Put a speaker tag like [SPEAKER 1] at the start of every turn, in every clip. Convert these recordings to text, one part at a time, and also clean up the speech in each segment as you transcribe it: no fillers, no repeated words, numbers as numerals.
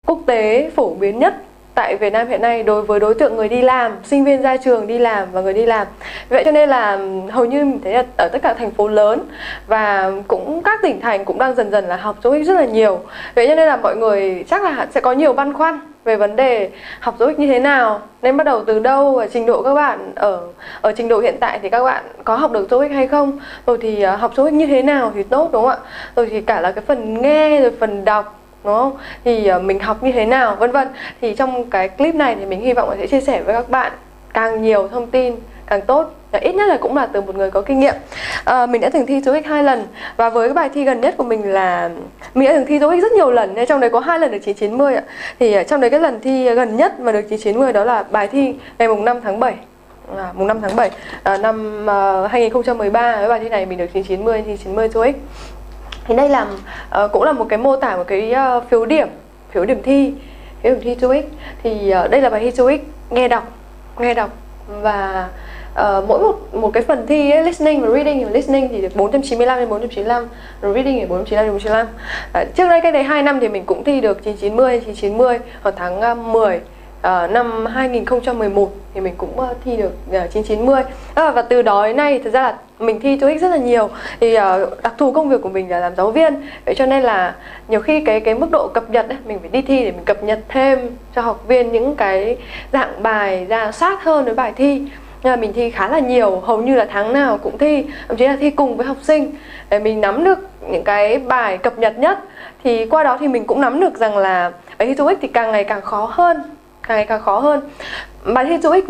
[SPEAKER 1] quốc tế phổ biến nhất tại Việt Nam hiện nay đối với đối tượng người đi làm, sinh viên ra trường đi làm và người đi làm. Vậy cho nên là hầu như mình thấy là ở tất cả thành phố lớn và cũng các tỉnh thành cũng đang dần dần là học TOEIC rất là nhiều. Vậy cho nên là mọi người chắc là sẽ có nhiều băn khoăn về vấn đề học TOEIC như thế nào, nên bắt đầu từ đâu, và trình độ các bạn ở trình độ hiện tại thì các bạn có học được TOEIC hay không, rồi thì học TOEIC như thế nào thì tốt, đúng không ạ? Rồi thì cả là cái phần nghe rồi phần đọc, đúng không? Thì mình học như thế nào, vân vân. Thì trong cái clip này thì mình hy vọng là sẽ chia sẻ với các bạn càng nhiều thông tin càng tốt, ít nhất là cũng là từ một người có kinh nghiệm. Mình đã từng thi TOEIC 2 lần, và với cái bài thi gần nhất của mình là mình đã từng thi TOEIC rất nhiều lần, nên trong đấy có 2 lần được 990 ạ. Thì trong đấy cái lần thi gần nhất mà được 990 đó là bài thi ngày mùng 5 tháng 7. Mùng 5 tháng 7 năm 2013, với bài thi này mình được 990, thì 90 TOEIC. Thì đây là cũng là một cái mô tả, một cái phiếu điểm thi TOEIC. Thì đây là bài thi TOEIC nghe đọc và mỗi một cái phần thi ấy, listening và reading. Listening thì được 495 đến 495, rồi reading thì 495 đến 495. Trước đây cách đây 2 năm thì mình cũng thi được 990 vào tháng 10 năm 2011 thì mình cũng thi được 990. Và từ đó đến nay thật ra là mình thi TOEIC rất là nhiều. Thì đặc thù công việc của mình là làm giáo viên, vậy cho nên là nhiều khi cái mức độ cập nhật ấy, mình phải đi thi để mình cập nhật thêm cho học viên những cái dạng bài ra sát hơn với bài thi. Nên là mình thi khá là nhiều, hầu như là tháng nào cũng thi, thậm chí là thi cùng với học sinh để mình nắm được những cái bài cập nhật nhất. Thì qua đó thì mình cũng nắm được rằng là bài thi TOEIC thì càng ngày càng khó hơn. Bài thi TOEIC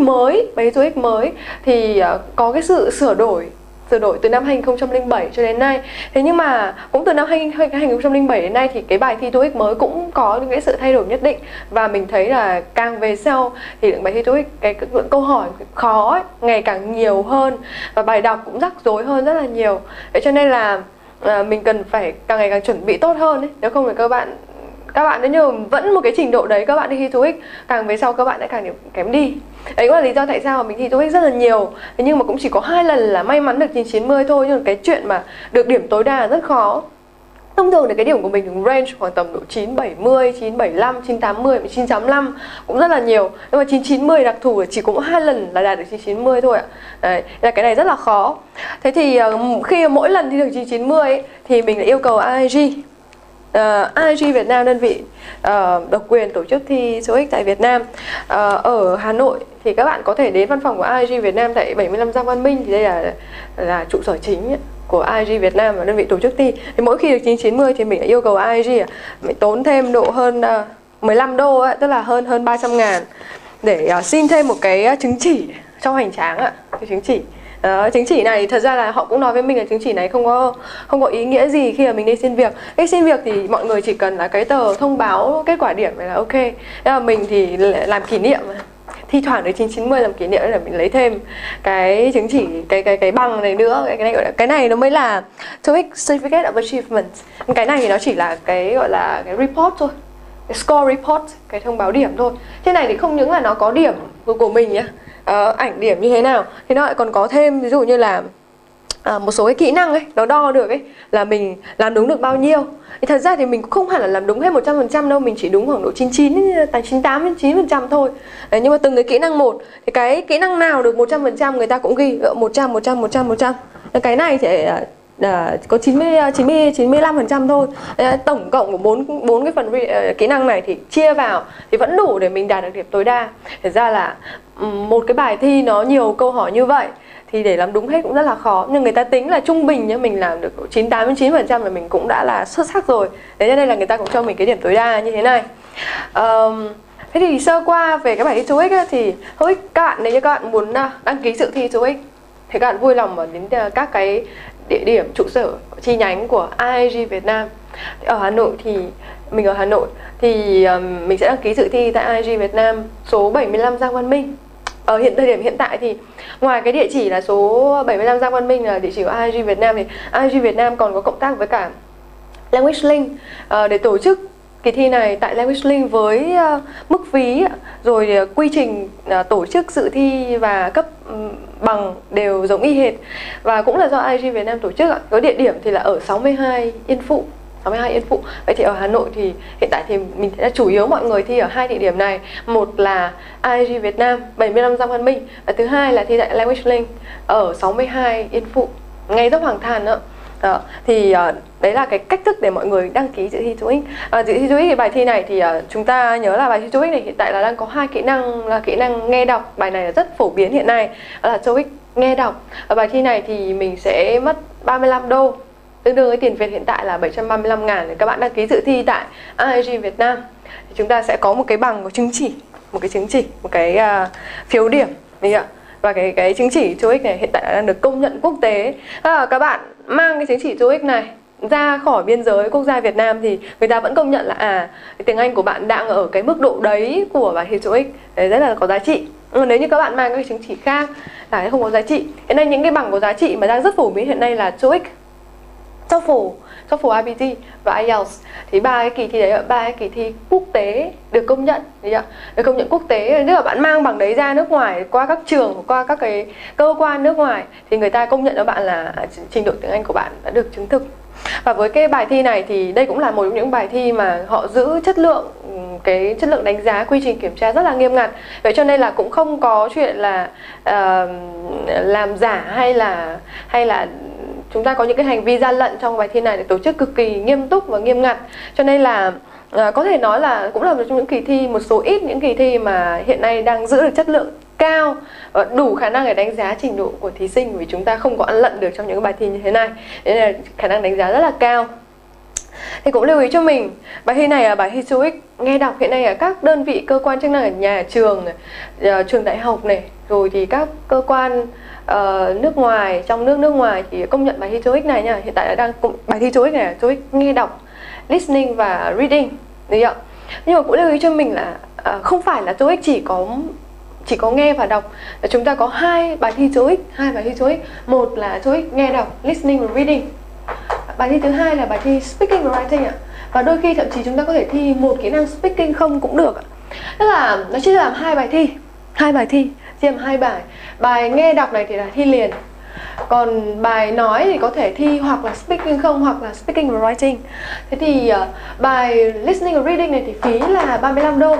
[SPEAKER 1] mới thì có cái sự sửa đổi từ năm 2007 cho đến nay. Thế nhưng mà cũng từ năm 2007 đến nay thì cái bài thi TOEIC mới cũng có những cái sự thay đổi nhất định. Và mình thấy là càng về sau thì bài thi TOEIC, cái câu hỏi khó ấy, ngày càng nhiều hơn, và bài đọc cũng rắc rối hơn rất là nhiều. Vậy cho nên là mình cần phải càng ngày càng chuẩn bị tốt hơn ấy. Nếu không thì các bạn nếu như vẫn một cái trình độ đấy, các bạn đi thi TOEIC, càng về sau các bạn sẽ càng kém đi. Đấy cũng là lý do tại sao mà mình thi TOEIC rất là nhiều. Thế nhưng mà cũng chỉ có 2 lần là may mắn được 990 thôi. Nhưng mà cái chuyện mà được điểm tối đa rất khó. Thông thường thì cái điểm của mình range khoảng tầm độ 970, 975, 980, 985 cũng rất là nhiều. Nhưng mà 990 đặc thù chỉ có 2 lần là đạt được 990 thôi ạ. Đấy, là cái này rất là khó. Thế thì khi mỗi lần thi được 990 ấy, thì mình lại yêu cầu IIG. IIG Việt Nam, đơn vị độc quyền tổ chức thi TOEIC tại Việt Nam. Ở Hà Nội thì các bạn có thể đến văn phòng của IIG Việt Nam tại 75 Giang Văn Minh, thì đây là trụ sở chính của IIG Việt Nam và đơn vị tổ chức thi. Thì mỗi khi được 990 thì mình yêu cầu IIG mình tốn thêm độ hơn 15 đô ấy, tức là hơn 300 ngàn để xin thêm một cái chứng chỉ trong hoành tráng ạ. Cái chứng chỉ này thật ra là họ cũng nói với mình là chứng chỉ này không có ý nghĩa gì khi mà mình đi xin việc. Khi xin việc thì mọi người chỉ cần là cái tờ thông báo kết quả điểm này là ok. Thế là mình thì làm kỷ niệm, thi thoảng đến 990 làm kỷ niệm để mình lấy thêm cái chứng chỉ, cái bằng này nữa. Cái này nó mới là TOEIC Certificate of Achievement. Cái này thì nó chỉ là cái gọi là cái report thôi, cái score report, cái thông báo điểm thôi. Trên này thì không những là nó có điểm của mình nhá, ảnh điểm như thế nào, thì nó lại còn có thêm ví dụ như là một số cái kỹ năng ấy, nó đo được ấy là mình làm đúng được bao nhiêu. Thì thật ra thì mình cũng không hẳn là làm đúng hết 100% đâu, mình chỉ đúng khoảng độ 98 9% thôi. Đấy, nhưng mà từng cái kỹ năng một thì cái kỹ năng nào được 100% người ta cũng ghi 100. Cái này thì có 95% thôi. Tổng cộng của bốn cái phần kỹ năng này thì chia vào thì vẫn đủ để mình đạt được điểm tối đa. Thật ra là một cái bài thi nó nhiều câu hỏi như vậy thì để làm đúng hết cũng rất là khó. Nhưng người ta tính là trung bình nhá, mình làm được 98-9% là mình cũng đã là xuất sắc rồi. Thế cho nên là người ta cũng cho mình cái điểm tối đa như thế này. Thế thì sơ qua về cái bài thi TOEIC ấy, thì TOEIC các bạn, nếu như các bạn muốn đăng ký dự thi TOEIC thì các bạn vui lòng đến các cái địa điểm trụ sở chi nhánh của IIG Việt Nam. Ở Hà Nội thì mình ở Hà Nội thì mình sẽ đăng ký dự thi tại IIG Việt Nam số 75 Giang Văn Minh. Ở thời điểm hiện tại thì ngoài cái địa chỉ là số 75 Giang Văn Minh là địa chỉ của IIG Việt Nam, thì IIG Việt Nam còn có cộng tác với cả Language Link để tổ chức kỳ thi này tại Language Link với mức phí rồi quy trình tổ chức dự thi và cấp bằng đều giống y hệt, và cũng là do IIG Việt Nam tổ chức. Có địa điểm thì là ở 62 Yên Phụ, 62 Yên Phụ. Vậy thì ở Hà Nội thì hiện tại thì mình thấy là chủ yếu mọi người thi ở hai địa điểm này. Một là IIG Việt Nam 75 Giang Văn Minh, và thứ hai là thi tại Language Link ở 62 Yên Phụ, ngay dốc Hoàng Than nữa. Đó. Thì đấy là cái cách thức để mọi người đăng ký dự thi TOEIC. Dự thi TOEIC thì bài thi này thì chúng ta nhớ là bài thi TOEIC này hiện tại là đang có hai kỹ năng, là kỹ năng nghe đọc. Bài này là rất phổ biến hiện nay, đó là TOEIC nghe đọc. Ở bài thi này thì mình sẽ mất 35 đô, tương đương với tiền Việt hiện tại là 735.000 để các bạn đăng ký dự thi tại IIG Việt Nam. Thì chúng ta sẽ có một cái bằng, một chứng chỉ, một cái phiếu điểm, và cái chứng chỉ TOEIC này hiện tại đang được công nhận quốc tế. Các bạn mang cái chứng chỉ TOEIC này ra khỏi biên giới quốc gia Việt Nam thì người ta vẫn công nhận là tiếng Anh của bạn đang ở cái mức độ đấy của bài thi TOEIC, đấy rất là có giá trị. Nếu như các bạn mang các chứng chỉ khác là không có giá trị. Hiện nay những cái bằng có giá trị mà đang rất phổ biến hiện nay là TOEIC, TOEFL IBT và IELTS. Thì ba cái kỳ thi đấy, ba cái kỳ thi quốc tế được công nhận, được công nhận quốc tế. Nếu mà bạn mang bằng đấy ra nước ngoài, qua các trường, qua các cái cơ quan nước ngoài thì người ta công nhận cho bạn là trình độ tiếng Anh của bạn đã được chứng thực. Và với cái bài thi này thì đây cũng là một trong những bài thi mà họ giữ chất lượng, cái chất lượng đánh giá, quy trình kiểm tra rất là nghiêm ngặt. Vậy cho nên là cũng không có chuyện là làm giả hay là chúng ta có những cái hành vi gian lận trong bài thi này, để tổ chức cực kỳ nghiêm túc và nghiêm ngặt. Cho nên là có thể nói là cũng là một trong những kỳ thi, một số ít những kỳ thi mà hiện nay đang giữ được chất lượng cao và đủ khả năng để đánh giá trình độ của thí sinh, vì chúng ta không có ăn lận được trong những bài thi như thế này, nên là khả năng đánh giá rất là cao. Thì cũng lưu ý cho mình, bài thi này là bài thi TOEIC nghe đọc. Hiện nay ở các đơn vị cơ quan chức năng ở nhà trường này, trường đại học này, rồi thì các cơ quan nước ngoài, trong nước ngoài thì công nhận bài thi TOEIC này nha. Hiện tại là đang bài thi TOEIC này là TOEIC nghe đọc, listening và reading, được chưa? Nhưng mà cũng lưu ý cho mình là không phải là TOEIC chỉ có nghe và đọc. Chúng ta có hai bài thi TOEIC, một là TOEIC nghe đọc, listening và reading. Bài thi thứ hai là bài thi speaking và writing ạ. Và đôi khi thậm chí chúng ta có thể thi một kỹ năng speaking không cũng được ạ. Tức là nó chỉ làm hai bài thi, chỉ làm hai bài. Bài nghe đọc này thì là thi liền, còn bài nói thì có thể thi hoặc là speaking không, hoặc là speaking và writing. Thế thì bài listening và reading này thì phí là 35 đô.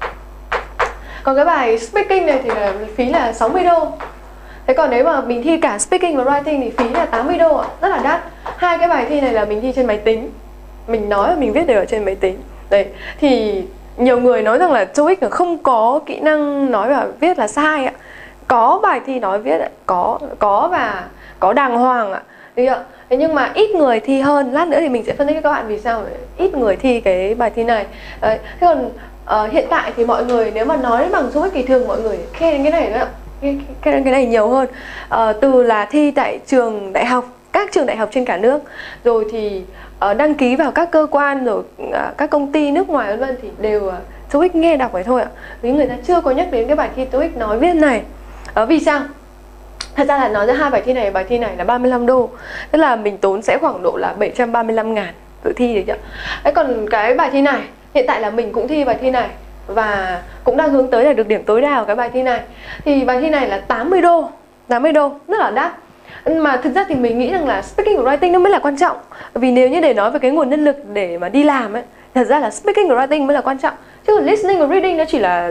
[SPEAKER 1] Còn cái bài speaking này thì là phí là 60 đô. Thế còn nếu mà mình thi cả speaking và writing thì phí là 80 đô ạ, rất là đắt. Hai cái bài thi này là mình thi trên máy tính, mình nói và mình viết đều ở trên máy tính. Đấy, thì nhiều người nói rằng là TOEIC không có kỹ năng nói và viết là sai ạ. Có bài thi nói viết ạ, có và có đàng hoàng ạ. Thế nhưng mà ít người thi hơn. Lát nữa thì mình sẽ phân tích cho các bạn vì sao ít người thi cái bài thi này. Đấy. Thế còn hiện tại thì mọi người nếu mà nói bằng TOEIC thì thường mọi người khen cái này nữa ạ. Cái này nhiều hơn. Từ là thi tại trường đại học, các trường đại học trên cả nước, rồi thì đăng ký vào các cơ quan, rồi các công ty nước ngoài vân thì đều TOEIC nghe đọc vậy thôi ạ. Vì người ta chưa có nhắc đến cái bài thi TOEIC nói viết này. Vì sao? Thật ra là nói ra hai bài thi này là 35 đô. Tức là mình tốn sẽ khoảng độ là 735.000 tự thi được chưa? Đấy, còn cái bài thi này, hiện tại là mình cũng thi bài thi này và cũng đang hướng tới là được điểm tối đa của cái bài thi này. Thì bài thi này là 80 đô, rất là đắt. Mà thực ra thì mình nghĩ rằng là speaking và writing nó mới là quan trọng. Vì nếu như để nói về cái nguồn nhân lực để mà đi làm ấy, thật ra là speaking và writing mới là quan trọng. Chứ còn listening và reading nó chỉ là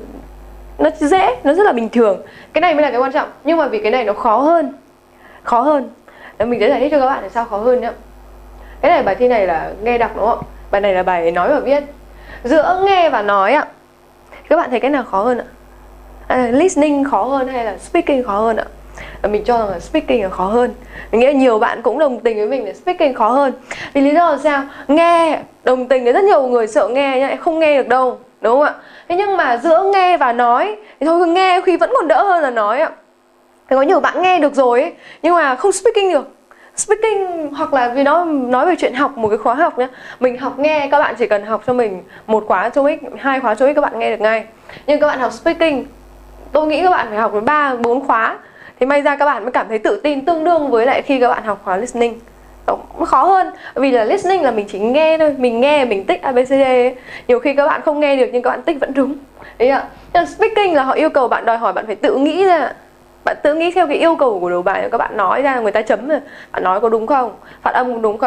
[SPEAKER 1] nó dễ, nó rất là bình thường. Cái này mới là cái quan trọng. Nhưng mà vì cái này nó khó hơn. Mình sẽ giải thích cho các bạn là sao khó hơn nhá. Cái này bài thi này là nghe đọc đúng không? Bài này là bài nói và viết. Giữa nghe và nói ạ, các bạn thấy cái nào khó hơn ạ? Listening khó hơn hay là speaking khó hơn ạ? Mình cho rằng là speaking là khó hơn. Mình nghĩ là nhiều bạn cũng đồng tình với mình là speaking khó hơn. Vì lý do là sao? Nghe, đồng tình với rất nhiều người sợ nghe nhá, không nghe được đâu, đúng không ạ? Thế nhưng mà giữa nghe và nói thì thôi nghe khi vẫn còn đỡ hơn là nói ạ. Thì có nhiều bạn nghe được rồi ấy, nhưng mà không speaking được. Speaking hoặc là vì nó nói về chuyện học một cái khóa học nhá. Mình học nghe, các bạn chỉ cần học cho mình một khóa TOEIC, 2 khóa TOEIC các bạn nghe được ngay. Nhưng các bạn học speaking, tôi nghĩ các bạn phải học đến 3-4 khóa thì may ra các bạn mới cảm thấy tự tin, tương đương với lại khi các bạn học khóa listening. Nó khó hơn. Vì là listening là mình chỉ nghe thôi, mình nghe, mình tích ABCD ấy. Nhiều khi các bạn không nghe được nhưng các bạn tích vẫn đúng. Đấy ạ. Nhưng speaking là họ yêu cầu bạn, đòi hỏi bạn phải tự nghĩ ra. Bạn tự nghĩ theo cái yêu cầu của đầu bài, các bạn nói ra người ta chấm rồi. Bạn nói có đúng không? Phát âm có đúng không?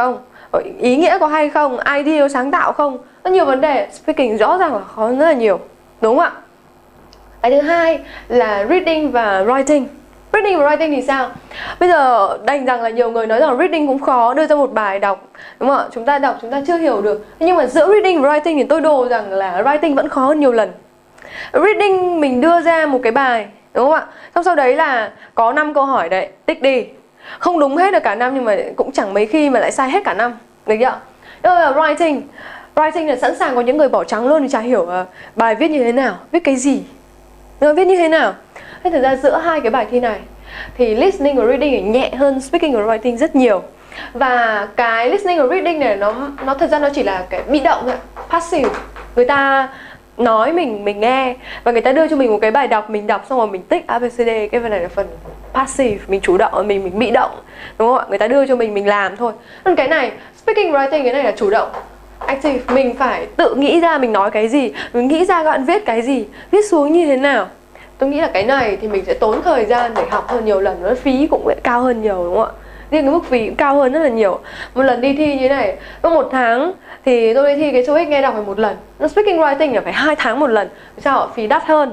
[SPEAKER 1] ý nghĩa có hay không, idea sáng tạo không, rất nhiều vấn đề. Speaking rõ ràng là khó rất là nhiều, đúng không ạ? Cái thứ hai là reading và writing. Reading và writing thì sao? Bây giờ đành rằng là nhiều người nói rằng reading cũng khó, đưa ra một bài đọc, đúng không ạ? Chúng ta đọc chúng ta chưa hiểu được. Nhưng mà giữa reading và writing thì tôi đồ rằng là writing vẫn khó hơn nhiều lần. Reading mình đưa ra một cái bài, đúng không ạ? Xong sau đấy là có 5 câu hỏi đấy, tích đi. Không đúng hết được cả 5 nhưng mà cũng chẳng mấy khi mà lại sai hết cả 5. Được chưa? Đó là writing. Writing là sẵn sàng có những người bỏ trắng luôn thì chả hiểu bài viết như thế nào, viết cái gì, viết như thế nào. Thế thực ra giữa hai cái bài thi này thì listening và reading nhẹ hơn speaking và writing rất nhiều. Và cái listening và reading này nó thật ra nó chỉ là cái bị động thôi, passive. Người ta nói mình nghe và người ta đưa cho mình một cái bài đọc, mình đọc xong rồi mình tích ABCD. Cái phần này là phần passive, mình chủ động, mình bị động, đúng không ạ? Người ta đưa cho mình làm thôi. Còn cái này speaking writing, cái này là chủ động, active. Mình phải tự nghĩ ra mình nói cái gì, mình nghĩ ra các bạn viết cái gì, viết xuống như thế nào. Tôi nghĩ là cái này thì mình sẽ tốn thời gian để học hơn nhiều lần, nó phí cũng lại cao hơn nhiều, đúng không ạ? Riêng cái mức phí cũng cao hơn rất là nhiều. Một lần đi thi như thế này, có 1 tháng thì tôi đi thi cái TOEIC nghe đọc phải 1 lần. Nó speaking writing là phải 2 tháng 1 lần. Sao ạ? Phí đắt hơn.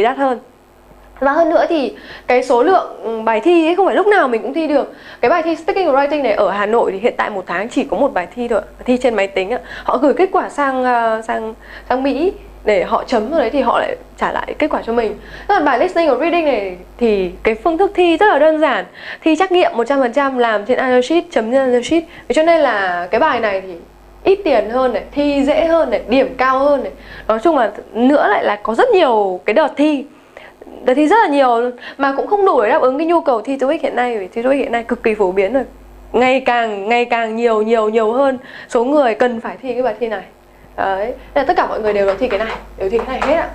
[SPEAKER 1] Và hơn nữa thì cái số lượng bài thi ấy không phải lúc nào mình cũng thi được. Cái bài thi speaking và writing này ở Hà Nội thì hiện tại 1 tháng chỉ có 1 bài thi thôi, thi trên máy tính. Họ gửi kết quả sang Mỹ để họ chấm rồi đấy thì họ lại trả lại kết quả cho mình. Còn bài listening và reading này thì cái phương thức thi rất là đơn giản, thi trắc nghiệm 100%, làm trên Answer Sheet, chấm trên Answer Sheet. Cho nên là cái bài này thì ít tiền hơn này, thi dễ hơn này, điểm cao hơn này. Nói chung là nữa lại là có rất nhiều cái đợt thi rất là nhiều luôn, mà cũng không đủ để đáp ứng cái nhu cầu thi TOEIC hiện nay. Vì thi TOEIC hiện nay cực kỳ phổ biến rồi, ngày càng nhiều hơn số người cần phải thi cái bài thi này. Đấy, nên là tất cả mọi người đều thi cái này, hết ạ,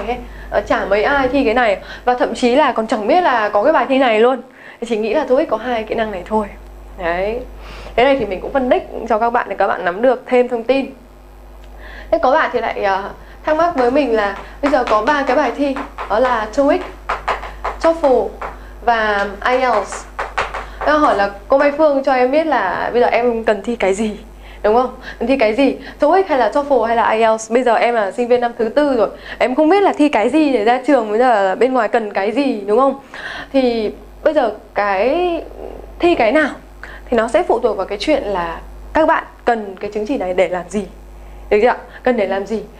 [SPEAKER 1] chả mấy ai thi cái này, và thậm chí là còn chẳng biết là có cái bài thi này luôn, chỉ nghĩ là TOEIC có 2 kỹ năng này thôi. Đấy, cái này thì mình cũng phân tích cho các bạn để các bạn nắm được thêm thông tin. Thế có bạn thì lại thắc mắc với mình là bây giờ có 3 cái bài thi, đó là TOEIC, TOEFL và IELTS. Tôi hỏi là cô Mai Phương cho em biết là bây giờ em cần thi cái gì, đúng không? Cần thi cái gì? TOEIC hay là TOEFL hay là IELTS? Bây giờ em là sinh viên năm thứ 4 rồi, em không biết là thi cái gì để ra trường, bây giờ là bên ngoài cần cái gì, đúng không? Thì bây giờ cái thi cái nào thì nó sẽ phụ thuộc vào cái chuyện là các bạn cần cái chứng chỉ này để làm gì, được chưa ạ? Cần để làm gì?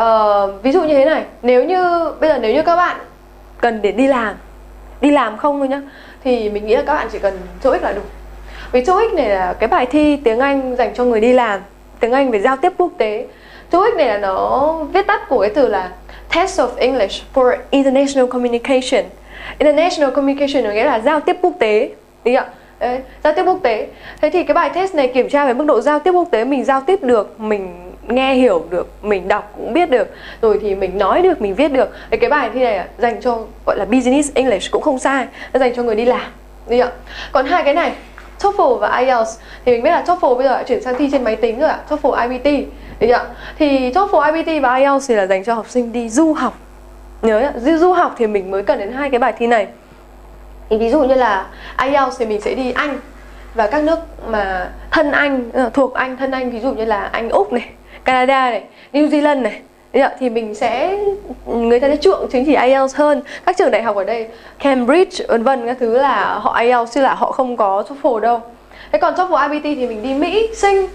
[SPEAKER 1] Ví dụ như thế này, nếu như các bạn cần để đi làm không thôi nhá, thì mình nghĩ là các bạn chỉ cần TOEIC là đủ. Vì TOEIC này là cái bài thi tiếng Anh dành cho người đi làm, tiếng Anh về giao tiếp quốc tế. TOEIC này là nó viết tắt của cái từ là Test of English for International Communication. International Communication có nghĩa là giao tiếp quốc tế, đúng không ạ? Đấy, giao tiếp quốc tế. Thế thì cái bài test này kiểm tra về mức độ giao tiếp quốc tế, mình giao tiếp được, mình nghe hiểu được, mình đọc cũng biết được, rồi thì mình nói được, mình viết được. Thì cái bài thi này dành cho gọi là business English cũng không sai, nó dành cho người đi làm, đúng không ạ? Còn 2 cái này, TOEFL và IELTS, thì mình biết là TOEFL bây giờ đã chuyển sang thi trên máy tính rồi ạ, TOEFL IBT, đúng không ạ? Thì TOEFL IBT và IELTS thì là dành cho học sinh đi du học. Nhớ ạ, du học thì mình mới cần đến 2 cái bài thi này. Thì ví dụ như là IELTS thì mình sẽ đi Anh và các nước mà thân Anh, thuộc Anh, thân Anh, ví dụ như là Anh, Úc này, Canada này, New Zealand này. Thì người ta sẽ chuộng chứng chỉ IELTS hơn. Các trường đại học ở đây, Cambridge, vân vân các thứ là họ IELTS chứ là họ không có TOEFL đâu. Thế còn TOEFL IBT thì mình đi Mỹ, Sinh,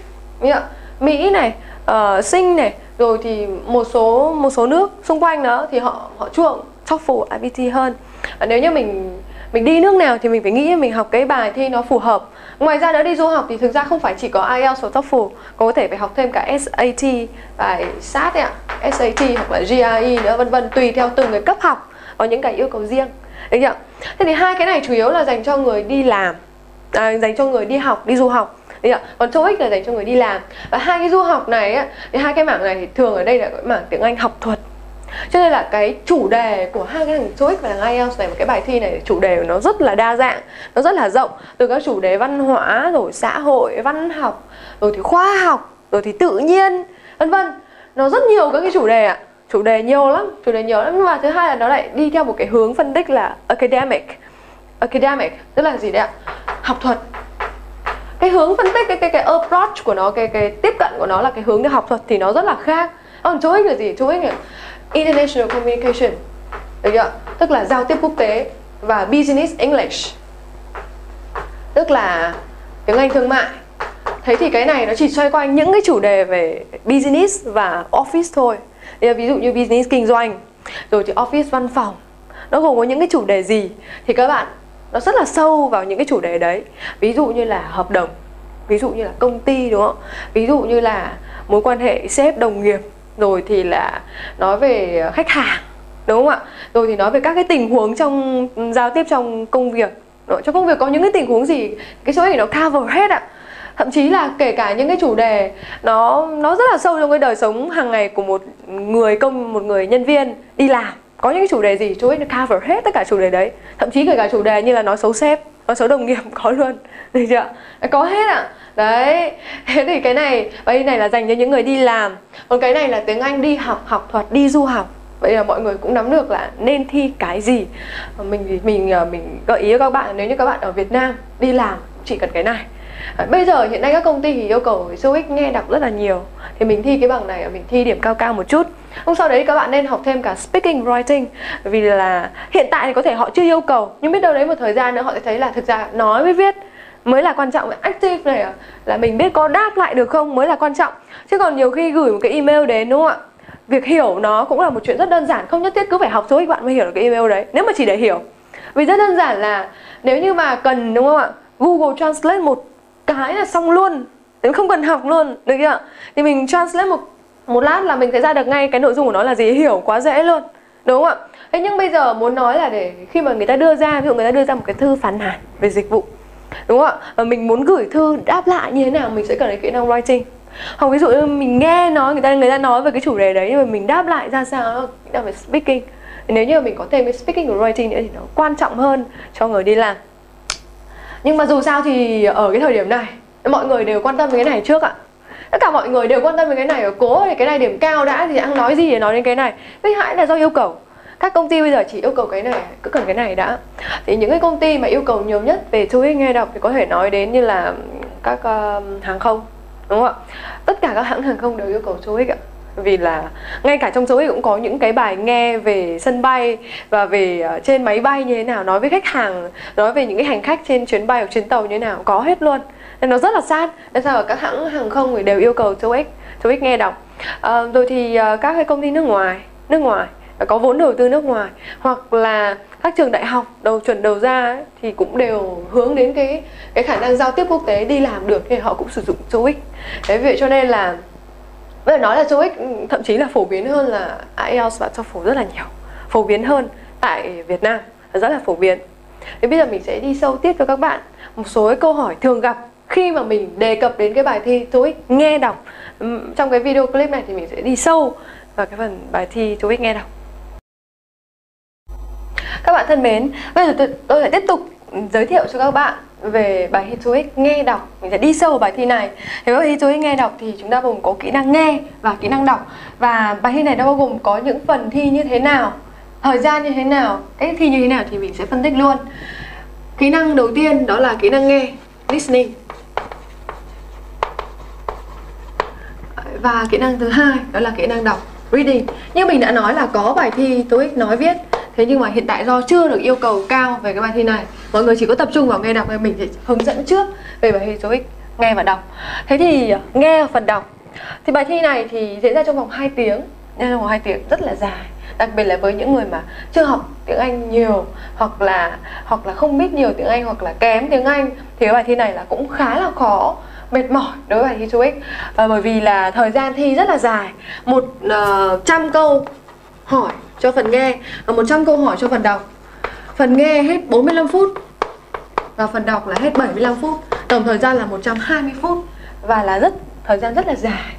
[SPEAKER 1] Mỹ này, Sinh này, rồi thì một số nước xung quanh đó thì họ chuộng TOEFL IBT hơn. Nếu như mình đi nước nào thì mình phải nghĩ mình học cái bài thi nó phù hợp. Ngoài ra nữa, đi du học thì thực ra không phải chỉ có IELTS và TOEFL, có thể phải học thêm cả SAT, bài SAT ấy ạ, SAT hoặc là GRE nữa, vân vân, tùy theo từng cái cấp học có những cái yêu cầu riêng, được chưa? Thế thì 2 cái này chủ yếu là dành cho người đi làm, dành cho người đi học, đi du học. Còn TOEIC là dành cho người đi làm. Và 2 cái du học này ấy, thì 2 cái mảng này thì thường ở đây là cái mảng tiếng Anh học thuật. Cho nên là cái chủ đề của 2 cái thằng TOEIC và IELTS này, một cái bài thi này, chủ đề của nó rất là đa dạng, nó rất là rộng, từ các chủ đề văn hóa, rồi xã hội, văn học, rồi thì khoa học, rồi thì tự nhiên, vân vân. Nó rất nhiều các cái chủ đề ạ. Chủ đề nhiều lắm. Nhưng mà thứ hai là nó lại đi theo một cái hướng phân tích là academic, tức là gì đấy ạ? Học thuật. cái hướng phân tích, cái approach của nó, cái tiếp cận của nó là cái hướng để học thuật thì nó rất là khác. Còn TOEIC là gì? TOEIC là International Communication, được chưa? Tức là giao tiếp quốc tế, và Business English, tức là tiếng Anh thương mại. Thế thì cái này nó chỉ xoay quanh những cái chủ đề về business và office thôi. Ví dụ như business kinh doanh, rồi thì office văn phòng, nó gồm có những cái chủ đề gì thì các bạn nó rất là sâu vào những cái chủ đề đấy. Ví dụ như là hợp đồng, ví dụ như là công ty, đúng không? Ví dụ như là mối quan hệ sếp đồng nghiệp, rồi thì là nói về khách hàng, đúng không ạ? Rồi thì nói về các cái tình huống trong giao tiếp trong công việc. Trong công việc có những cái tình huống gì, cái số này nó cover hết ạ. Thậm chí là kể cả những cái chủ đề nó rất là sâu trong cái đời sống hàng ngày của một người nhân viên đi làm. Có những cái chủ đề gì, TOEIC nó cover hết tất cả chủ đề đấy. Thậm chí kể cả chủ đề như là nói xấu sếp, nói xấu đồng nghiệp có luôn, được chưa? Có hết ạ. Đấy, thế thì cái này là dành cho những người đi làm. Còn cái này là tiếng Anh đi học, học thuật, đi du học. Vậy là mọi người cũng nắm được là nên thi cái gì. Mình gợi ý cho các bạn, nếu như các bạn ở Việt Nam đi làm chỉ cần cái này. Bây giờ hiện nay các công ty thì yêu cầu TOEIC nghe đọc rất là nhiều, thì mình thi cái bằng này, mình thi điểm cao cao một chút. Hôm sau đấy các bạn nên học thêm cả speaking, writing. Vì là hiện tại thì có thể họ chưa yêu cầu, nhưng biết đâu đấy một thời gian nữa họ sẽ thấy là thực ra nói với viết mới là quan trọng. Active này là mình biết có đáp lại được không mới là quan trọng. Chứ còn nhiều khi gửi một cái email đến, đúng không ạ? Việc hiểu nó cũng là một chuyện rất đơn giản, không nhất thiết cứ phải học TOEIC bạn mới hiểu được cái email đấy, nếu mà chỉ để hiểu. Vì rất đơn giản là nếu như mà cần, đúng không ạ, Google Translate một cái là xong luôn, không cần học luôn, được chưa? Thì mình translate một lát là mình sẽ ra được ngay cái nội dung của nó là gì, hiểu quá dễ luôn, đúng không ạ? Thế nhưng bây giờ muốn nói là để khi mà người ta đưa ra, ví dụ người ta đưa ra một cái thư phàn nàn về dịch vụ, đúng không ạ? Và mình muốn gửi thư đáp lại như thế nào, mình sẽ cần đến kỹ năng writing. Hoặc ví dụ như mình nghe nói người ta nói về cái chủ đề đấy, nhưng mà mình đáp lại ra sao, kỹ năng về speaking. Nếu như mình có thêm cái speaking và writing nữa thì nó quan trọng hơn cho người đi làm. Nhưng mà dù sao thì ở cái thời điểm này mọi người đều quan tâm đến cái này trước ạ. Tất cả mọi người đều quan tâm đến cái này, cố thì cái này điểm cao đã thì ăn nói gì để nói đến cái này. Với hãy là do yêu cầu. Các công ty bây giờ chỉ yêu cầu cái này, cứ cần cái này đã. Thì những cái công ty mà yêu cầu nhiều nhất về TOEIC nghe đọc thì có thể nói đến như là các hàng không, đúng không ạ? Tất cả các hãng hàng không đều yêu cầu TOEIC ạ. Vì là ngay cả trong TOEIC cũng có những cái bài nghe về sân bay và về trên máy bay như thế nào, nói với khách hàng, nói về những cái hành khách trên chuyến bay hoặc chuyến tàu như thế nào, có hết luôn. Nên nó rất là sát. Nên sao ở các hãng hàng không thì đều yêu cầu TOEIC nghe đọc. Rồi thì các cái công ty nước ngoài có vốn đầu tư nước ngoài, hoặc là các trường đại học đầu ra ấy, thì cũng đều hướng đến cái khả năng giao tiếp quốc tế, đi làm được thì họ cũng sử dụng TOEIC. Thế vậy cho nên là bây giờ nói là TOEIC thậm chí là phổ biến hơn là IELTS và TOEFL rất là nhiều, phổ biến hơn tại Việt Nam, rất là phổ biến. Thế bây giờ mình sẽ đi sâu tiếp cho các bạn một số cái câu hỏi thường gặp khi mà mình đề cập đến cái bài thi TOEIC nghe đọc. Trong cái video clip này thì mình sẽ đi sâu vào cái phần bài thi TOEIC nghe đọc. Các bạn thân mến, bây giờ tôi sẽ tiếp tục giới thiệu cho các bạn về bài thi TOEIC nghe đọc. Mình sẽ đi sâu vào bài thi này. Thì bài thi TOEIC nghe đọc thì chúng ta gồm có kỹ năng nghe và kỹ năng đọc. Và bài thi này nó bao gồm có những phần thi như thế nào, thời gian như thế nào, cách thi như thế nào thì mình sẽ phân tích luôn. Kỹ năng đầu tiên đó là kỹ năng nghe, listening. Và kỹ năng thứ hai đó là kỹ năng đọc, reading. Như mình đã nói là có bài thi TOEIC nói viết. Thế nhưng mà hiện tại do chưa được yêu cầu cao về cái bài thi này, mọi người chỉ có tập trung vào nghe đọc, nên mình sẽ hướng dẫn trước về bài thi TOEIC nghe và đọc. Thế thì nghe phần đọc thì bài thi này thì diễn ra trong vòng 2 tiếng, nên trong vòng 2 tiếng rất là dài. Đặc biệt là với những người mà chưa học tiếng Anh nhiều, hoặc là không biết nhiều tiếng Anh, hoặc là kém tiếng Anh, thì cái bài thi này là cũng khá là khó, mệt mỏi đối với bài thi TOEIC. Bởi vì là thời gian thi rất là dài, 100 câu hỏi cho phần nghe và 100 câu hỏi cho phần đọc. Phần nghe hết 45 phút và phần đọc là hết 75 phút. Tổng thời gian là 120 phút và là thời gian rất là dài.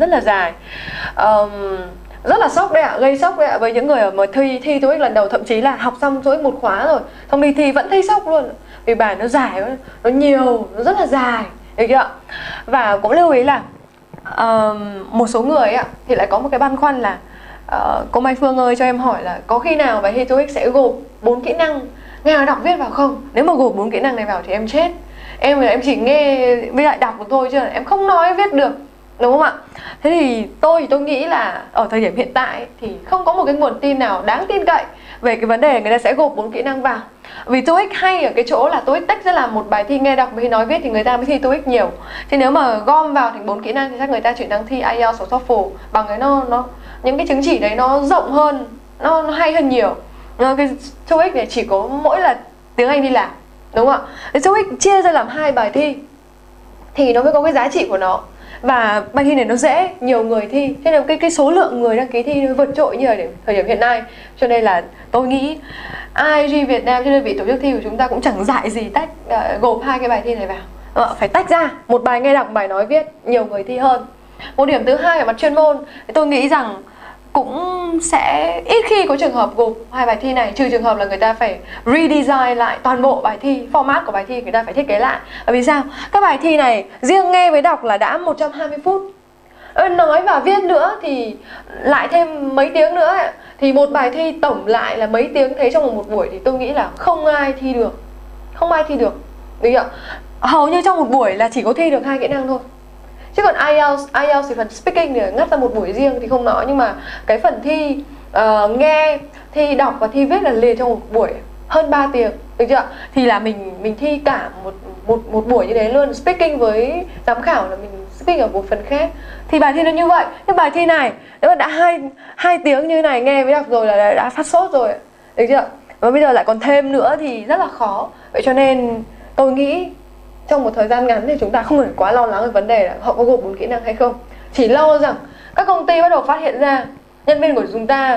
[SPEAKER 1] Rất là sốc đấy ạ, gây sốc đấy ạ với những người mà thi TOEIC lần đầu, thậm chí là học xong TOEIC một khóa rồi, xong đi thi vẫn thấy sốc luôn. Vì bài nó dài, nó nhiều, nó rất là dài, được chưa ạ? Và cũng lưu ý là một số người ạ thì lại có một cái băn khoăn là cô Mai Phương ơi, cho em hỏi là có khi nào bài thi TOEIC sẽ gộp 4 kỹ năng nghe, đọc, viết vào không? Nếu mà gộp 4 kỹ năng này vào thì em chết. em chỉ nghe với lại đọc được thôi chứ em không nói viết được, đúng không ạ? Thế thì tôi nghĩ là ở thời điểm hiện tại thì không có một cái nguồn tin nào đáng tin cậy về cái vấn đề người ta sẽ gộp 4 kỹ năng vào. Vì TOEIC hay ở cái chỗ là TOEIC tách ra làm một bài thi nghe đọc với nói viết thì người ta mới thi TOEIC nhiều. Thì nếu mà gom vào thành 4 kỹ năng thì chắc người ta chuyển sang thi IELTS hoặc TOEFL bằng cái nó những cái chứng chỉ đấy nó rộng hơn, nó hay hơn nhiều. Cái TOEIC này chỉ có mỗi là tiếng Anh đi làm, đúng không ạ? Cái TOEIC chia ra làm 2 bài thi thì nó mới có cái giá trị của nó. Và bài thi này nó dễ, nhiều người thi, thế nên cái số lượng người đăng ký thi nó vượt trội như ở thời điểm hiện nay. Cho nên là tôi nghĩ IIG Việt Nam, cho đơn vị tổ chức thi của chúng ta cũng chẳng dại gì tách gộp 2 cái bài thi này vào. Phải tách ra, một bài nghe đọc, bài nói viết, nhiều người thi hơn. Một điểm thứ hai ở mặt chuyên môn, tôi nghĩ rằng cũng sẽ ít khi có trường hợp gộp 2 bài thi này, trừ trường hợp là người ta phải redesign lại toàn bộ bài thi, format của bài thi người ta phải thiết kế lại. Bởi vì sao? Các bài thi này riêng nghe với đọc là đã 120 phút. Nói và viết nữa thì lại thêm mấy tiếng nữa. Thì một bài thi tổng lại là mấy tiếng thế trong một buổi thì tôi nghĩ là không ai thi được. Không ai thi được. Đúng không? Hầu như trong một buổi là chỉ có thi được 2 kỹ năng thôi. Chứ còn IELTS thì phần speaking thì ngắt ra một buổi riêng thì không nói. Nhưng mà cái phần thi nghe, thi đọc và thi viết là liền trong một buổi hơn 3 tiếng, được chưa? Thì là mình thi cả một buổi như thế luôn. Speaking với giám khảo là mình speak ở một phần khác. Thì bài thi nó như vậy. Nhưng bài thi này nếu mà đã hai tiếng như này nghe với đọc rồi là đã phát sốt rồi, được chưa? Và bây giờ lại còn thêm nữa thì rất là khó. Vậy cho nên tôi nghĩ trong một thời gian ngắn thì chúng ta không phải quá lo lắng về vấn đề là họ có gộp 4 kỹ năng hay không. Chỉ lo rằng các công ty bắt đầu phát hiện ra nhân viên của chúng ta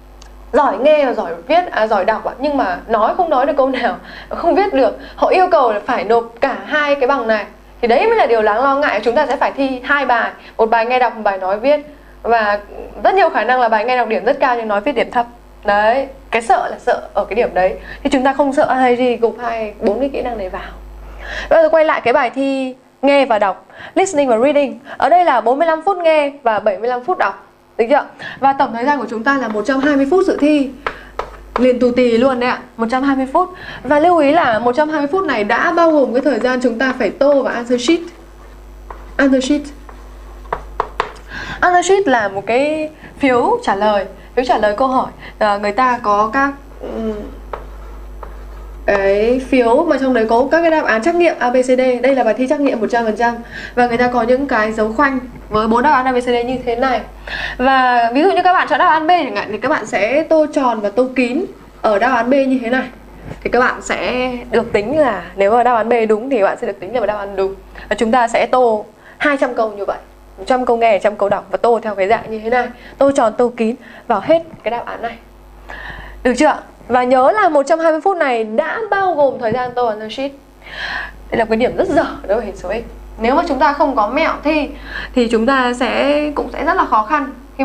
[SPEAKER 1] giỏi nghe và giỏi viết, giỏi đọc nhưng mà nói không nói được câu nào, không viết được. Họ yêu cầu là phải nộp cả 2 cái bằng này. Thì đấy mới là điều đáng lo ngại. Chúng ta sẽ phải thi 2 bài, một bài nghe đọc, một bài nói viết. Và rất nhiều khả năng là bài nghe đọc điểm rất cao nhưng nói viết điểm thấp. Đấy, cái sợ là sợ ở cái điểm đấy. Thì chúng ta không sợ hay gì gộp 4 cái kỹ năng này vào. Bây giờ quay lại cái bài thi nghe và đọc, listening và reading. Ở đây là 45 phút nghe và 75 phút đọc, được chưa? Và tổng thời gian của chúng ta là 120 phút dự thi. Liền tù tì luôn đấy ạ, 120 phút. Và lưu ý là 120 phút này đã bao gồm cái thời gian chúng ta phải tô và answer sheet. Answer sheet. Answer sheet là một cái phiếu trả lời câu hỏi. Người ta có các cái phiếu mà trong đấy có các cái đáp án trắc nghiệm ABCD. Đây là bài thi trắc nghiệm 100%. Và người ta có những cái dấu khoanh với 4 đáp án ABCD như thế này. Và ví dụ như các bạn chọn đáp án B chẳng hạn thì các bạn sẽ tô tròn và tô kín ở đáp án B như thế này. Thì các bạn sẽ được tính là nếu mà đáp án B đúng thì các bạn sẽ được tính là đáp án đúng. Và chúng ta sẽ tô 200 câu như vậy, 100 câu nghe, 100 câu đọc và tô theo cái dạng như thế này. Tô tròn, tô kín vào hết cái đáp án này. Được chưa? Và nhớ là 120 phút này đã bao gồm thời gian tô answer sheet. Đây là cái điểm rất dở đối với hình số X. Nếu mà chúng ta không có mẹo thi thì chúng ta cũng sẽ rất là khó khăn khi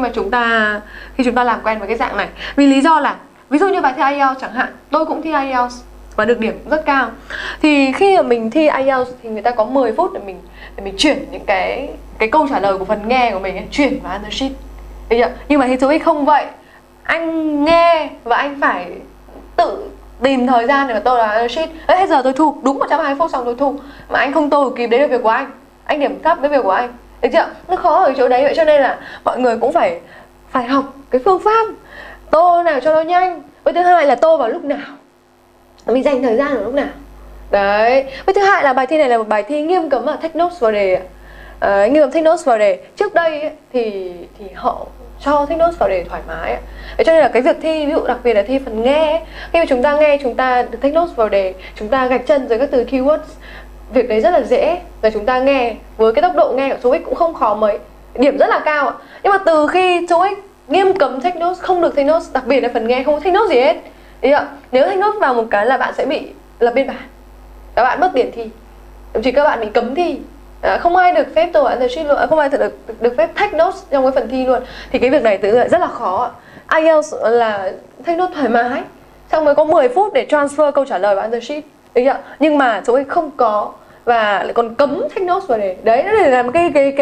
[SPEAKER 1] chúng ta làm quen với cái dạng này. Vì lý do là ví dụ như bài thi IELTS chẳng hạn, tôi cũng thi IELTS và được điểm rất cao. Thì khi mà mình thi IELTS thì người ta có 10 phút để mình chuyển những cái câu trả lời của phần nghe của mình ấy, chuyển vào answer sheet. Nhưng mà hình số X không vậy. Anh nghe và anh phải tự tìm thời gian để mà tô là answer sheet. Hết giờ tôi thu, đúng 120 phút xong tôi thu. Mà anh không tô kịp, đấy là việc của anh điểm thấp, cái việc của anh. Được chưa? Nó khó ở chỗ đấy. Vậy cho nên là mọi người cũng phải học cái phương pháp tô nào cho nó nhanh. Với thứ hai là tô vào lúc nào, mình dành thời gian ở lúc nào. Đấy. Với thứ hai là bài thi này là một bài thi nghiêm cấm take notes vào đề. Nghiêm cấm take notes vào đề. Trước đây ấy, thì họ cho take notes vào đề thoải mái. Vậy cho nên là cái việc thi, ví dụ đặc biệt là thi phần nghe ấy, khi mà chúng ta nghe, chúng ta được take notes vào đề, chúng ta gạch chân dưới các từ keywords, việc đấy rất là dễ. Và chúng ta nghe với cái tốc độ nghe của số X cũng không khó mấy, điểm rất là cao. Nhưng mà từ khi số X nghiêm cấm take notes, không được take notes, đặc biệt là phần nghe không có take notes gì hết. Nếu take notes vào một cái là bạn sẽ bị lập biên bản, các bạn mất tiền thi, thậm chí các bạn bị cấm thi. Không ai được phép tô answer sheet luôn, không ai được phép take notes trong cái phần thi luôn. Thì cái việc này tự rất là khó. IELTS là take notes thoải mái, xong mới có 10 phút để transfer câu trả lời vào answer sheet. Được chưa? Nhưng mà số X không có và lại còn cấm take notes vào đề. Đấy nó để làm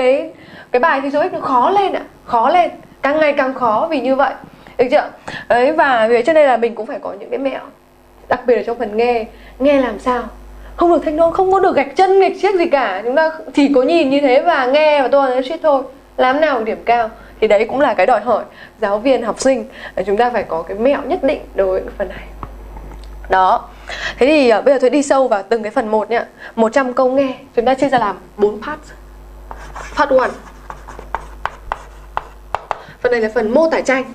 [SPEAKER 1] cái bài thi số X nó khó lên khó lên, càng ngày càng khó vì như vậy. Được chưa? Đấy, và vì cho nên là mình cũng phải có những cái mẹo, đặc biệt là trong phần nghe làm sao không được thanh nôn, không có được gạch chân gạch chiếc gì cả. Chúng ta chỉ có nhìn như thế và nghe và tôi nói shit thôi, làm nào điểm cao. Thì đấy cũng là cái đòi hỏi giáo viên, học sinh, chúng ta phải có cái mẹo nhất định đối với cái phần này. Đó. Thế thì bây giờ tôi đi sâu vào từng cái phần một nhá. 100 câu nghe, chúng ta chia ra làm 4 part. Part 1. Phần này là phần mô tả tranh.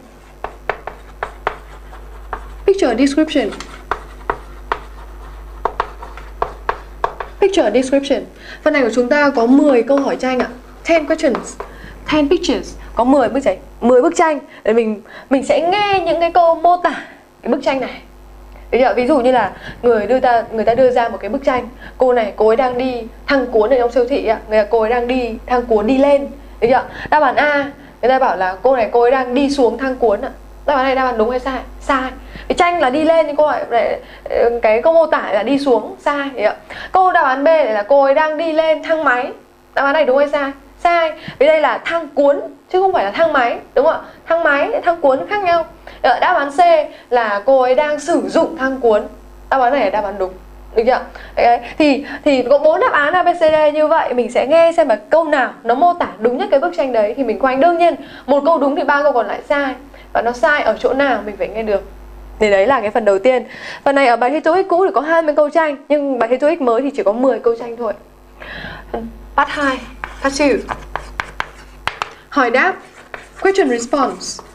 [SPEAKER 1] Picture description. Picture description. Phần này của chúng ta có 10 câu hỏi tranh ạ. 10 questions, 10 pictures. Có 10 bức tranh, 10 bức tranh để mình sẽ nghe những cái câu mô tả cái bức tranh này. Ví dụ như là người ta đưa ra một cái bức tranh, cô này cô ấy đang đi thang cuốn ở trong siêu thị ạ, cô ấy đang đi thang cuốn đi lên. Được chưa? Đáp án A, người ta bảo là cô này cô ấy đang đi xuống thang cuốn ạ. Đáp án này đáp án đúng hay sai? Sai. Cái tranh là đi lên nhưng cái câu mô tả là đi xuống, sai. Câu đáp án B là cô ấy đang đi lên thang máy. Đáp án này đúng hay sai? Sai. Vì đây là thang cuốn chứ không phải là thang máy, đúng không ạ? Thang máy, thang cuốn khác nhau. Đáp án C là cô ấy đang sử dụng thang cuốn. Đáp án này là đáp án đúng. Được chưa? Thì có 4 đáp án ABCD như vậy, mình sẽ nghe xem là câu nào nó mô tả đúng nhất cái bức tranh đấy thì mình khoanh. Đương nhiên một câu đúng thì 3 câu còn lại sai, và nó sai ở chỗ nào mình phải nghe được. Thì đấy là cái phần đầu tiên. Phần này ở bài thi TOEIC cũ thì có 20 câu tranh, nhưng bài thi TOEIC mới thì chỉ có 10 câu tranh thôi. Part 2, Part 2. Hỏi đáp, question response.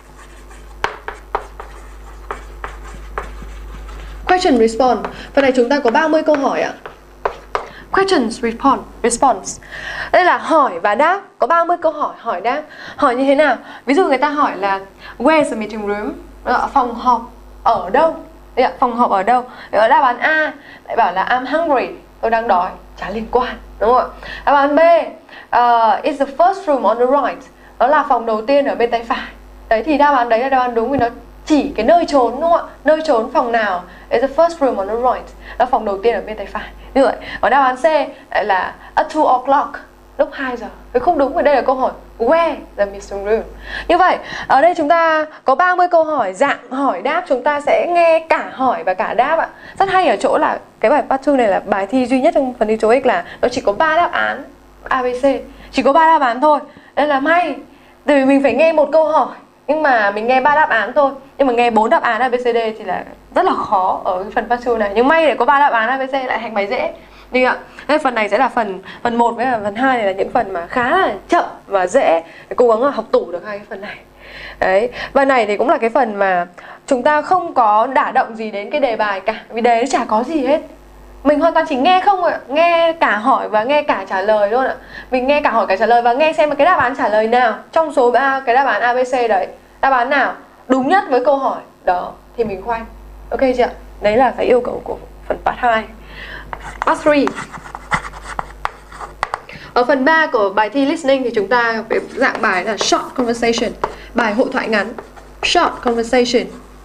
[SPEAKER 1] Question response. Phần này chúng ta có 30 câu hỏi ạ. Questions response. Đây là hỏi và đáp, có 30 câu hỏi, hỏi đáp. Hỏi như thế nào? Ví dụ người ta hỏi là where's the meeting room? Phòng họp ở đâu? Phòng họp ở đâu? Ở đáp án A lại bảo là I'm hungry, tôi đang đói, chả liên quan, đúng không ạ? Đáp án B, it's the first room on the right, đó là phòng đầu tiên ở bên tay phải. Đấy thì đáp án đấy là đáp án đúng vì nó chỉ cái nơi trốn, đúng không ạ? Nơi trốn phòng nào? It's the first room on the right, là phòng đầu tiên ở bên tay phải. Như vậy. Ở đáp án C lại là at 2 o'clock, lúc 2 giờ. Vì không đúng, vì đây là câu hỏi where the meeting room. Như vậy, ở đây chúng ta có 30 câu hỏi, dạng hỏi đáp chúng ta sẽ nghe cả hỏi và cả đáp ạ. Rất hay ở chỗ là cái bài Part 2 này là bài thi duy nhất trong phần thi TOEIC là nó chỉ có 3 đáp án ABC, chỉ có 3 đáp án thôi. Đây là may, tại vì mình phải nghe một câu hỏi nhưng mà mình nghe 3 đáp án thôi, nhưng mà nghe 4 đáp án ABCD thì là rất là khó ở cái phần Part 2 này. Nhưng may để có 3 đáp án ABC lại thành bài dễ. Đi ạ. Thế phần này sẽ là phần 1 với phần 2 này là những phần mà khá là chậm và dễ, cố gắng là học tủ được hai cái phần này. Đấy, và này thì cũng là cái phần mà chúng ta không có đả động gì đến cái đề bài cả, vì đề nó chả có gì hết. Mình hoàn toàn chỉ nghe không ạ, nghe cả hỏi và nghe cả trả lời luôn ạ. Mình nghe cả hỏi cả trả lời và nghe xem cái đáp án trả lời nào trong số 3 cái đáp án ABC đấy, đáp án nào đúng nhất với câu hỏi đó thì mình khoanh. Ok chưa ạ? Đấy là cái yêu cầu của phần Part 2. Part 3. Ở phần 3 của bài thi listening thì chúng ta cái dạng bài là short conversation, bài hội thoại ngắn. Short conversation.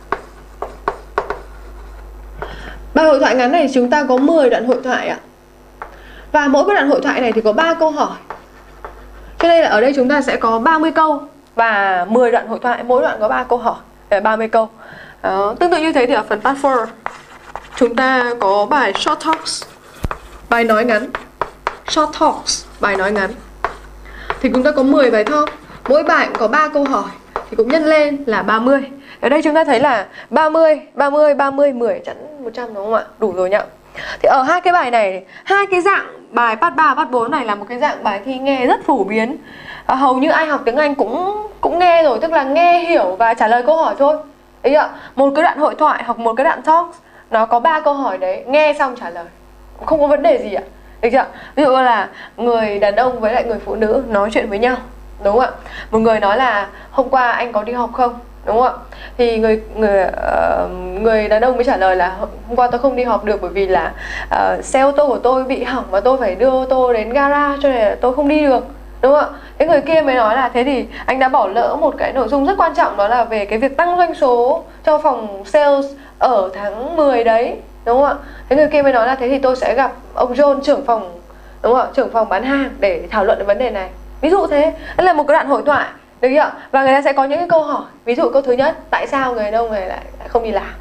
[SPEAKER 1] Bài hội thoại ngắn này chúng ta có 10 đoạn hội thoại ạ. Và mỗi cái đoạn hội thoại này thì có 3 câu hỏi. Cho nên là ở đây chúng ta sẽ có 30 câu và 10 đoạn hội thoại, mỗi đoạn có 3 câu hỏi, 30 câu. Đó, tương tự như thế thì ở phần Part 4 chúng ta có bài short talks, bài nói ngắn. Short talks, bài nói ngắn. Thì chúng ta có 10 bài talk, mỗi bài cũng có 3 câu hỏi thì cũng nhân lên là 30. Ở đây chúng ta thấy là 30, 30, 30, 10 chẵn 100 đúng không ạ? Đủ rồi nhỉ? Thì ở hai cái bài này, hai cái dạng bài Part 3, Part 4 này là một cái dạng bài thi nghe rất phổ biến. Hầu như ai học tiếng Anh cũng nghe rồi, tức là nghe hiểu và trả lời câu hỏi thôi. Đấy ạ, một cái đoạn hội thoại hoặc một cái đoạn talk nó có 3 câu hỏi đấy, nghe xong trả lời, không có vấn đề gì ạ. Được chưa? Ví dụ là người đàn ông với lại người phụ nữ nói chuyện với nhau, đúng không ạ? Một người nói là hôm qua anh có đi học không, đúng không ạ? Thì người đàn ông mới trả lời là hôm qua tôi không đi học được bởi vì là xe ô tô của tôi bị hỏng và tôi phải đưa ô tô đến gara cho nên là tôi không đi được, đúng không ạ? Cái người kia mới nói là thế thì anh đã bỏ lỡ một cái nội dung rất quan trọng, đó là về cái việc tăng doanh số cho phòng sales ở tháng 10 đấy, đúng không ạ? Thế người kia mới nói là thế thì tôi sẽ gặp ông John, trưởng phòng, đúng không ạ? Trưởng phòng bán hàng để thảo luận về vấn đề này. Ví dụ thế, đó là một cái đoạn hội thoại, được chưa? Và người ta sẽ có những cái câu hỏi. Ví dụ câu thứ nhất, tại sao người đàn ông này lại không đi làm?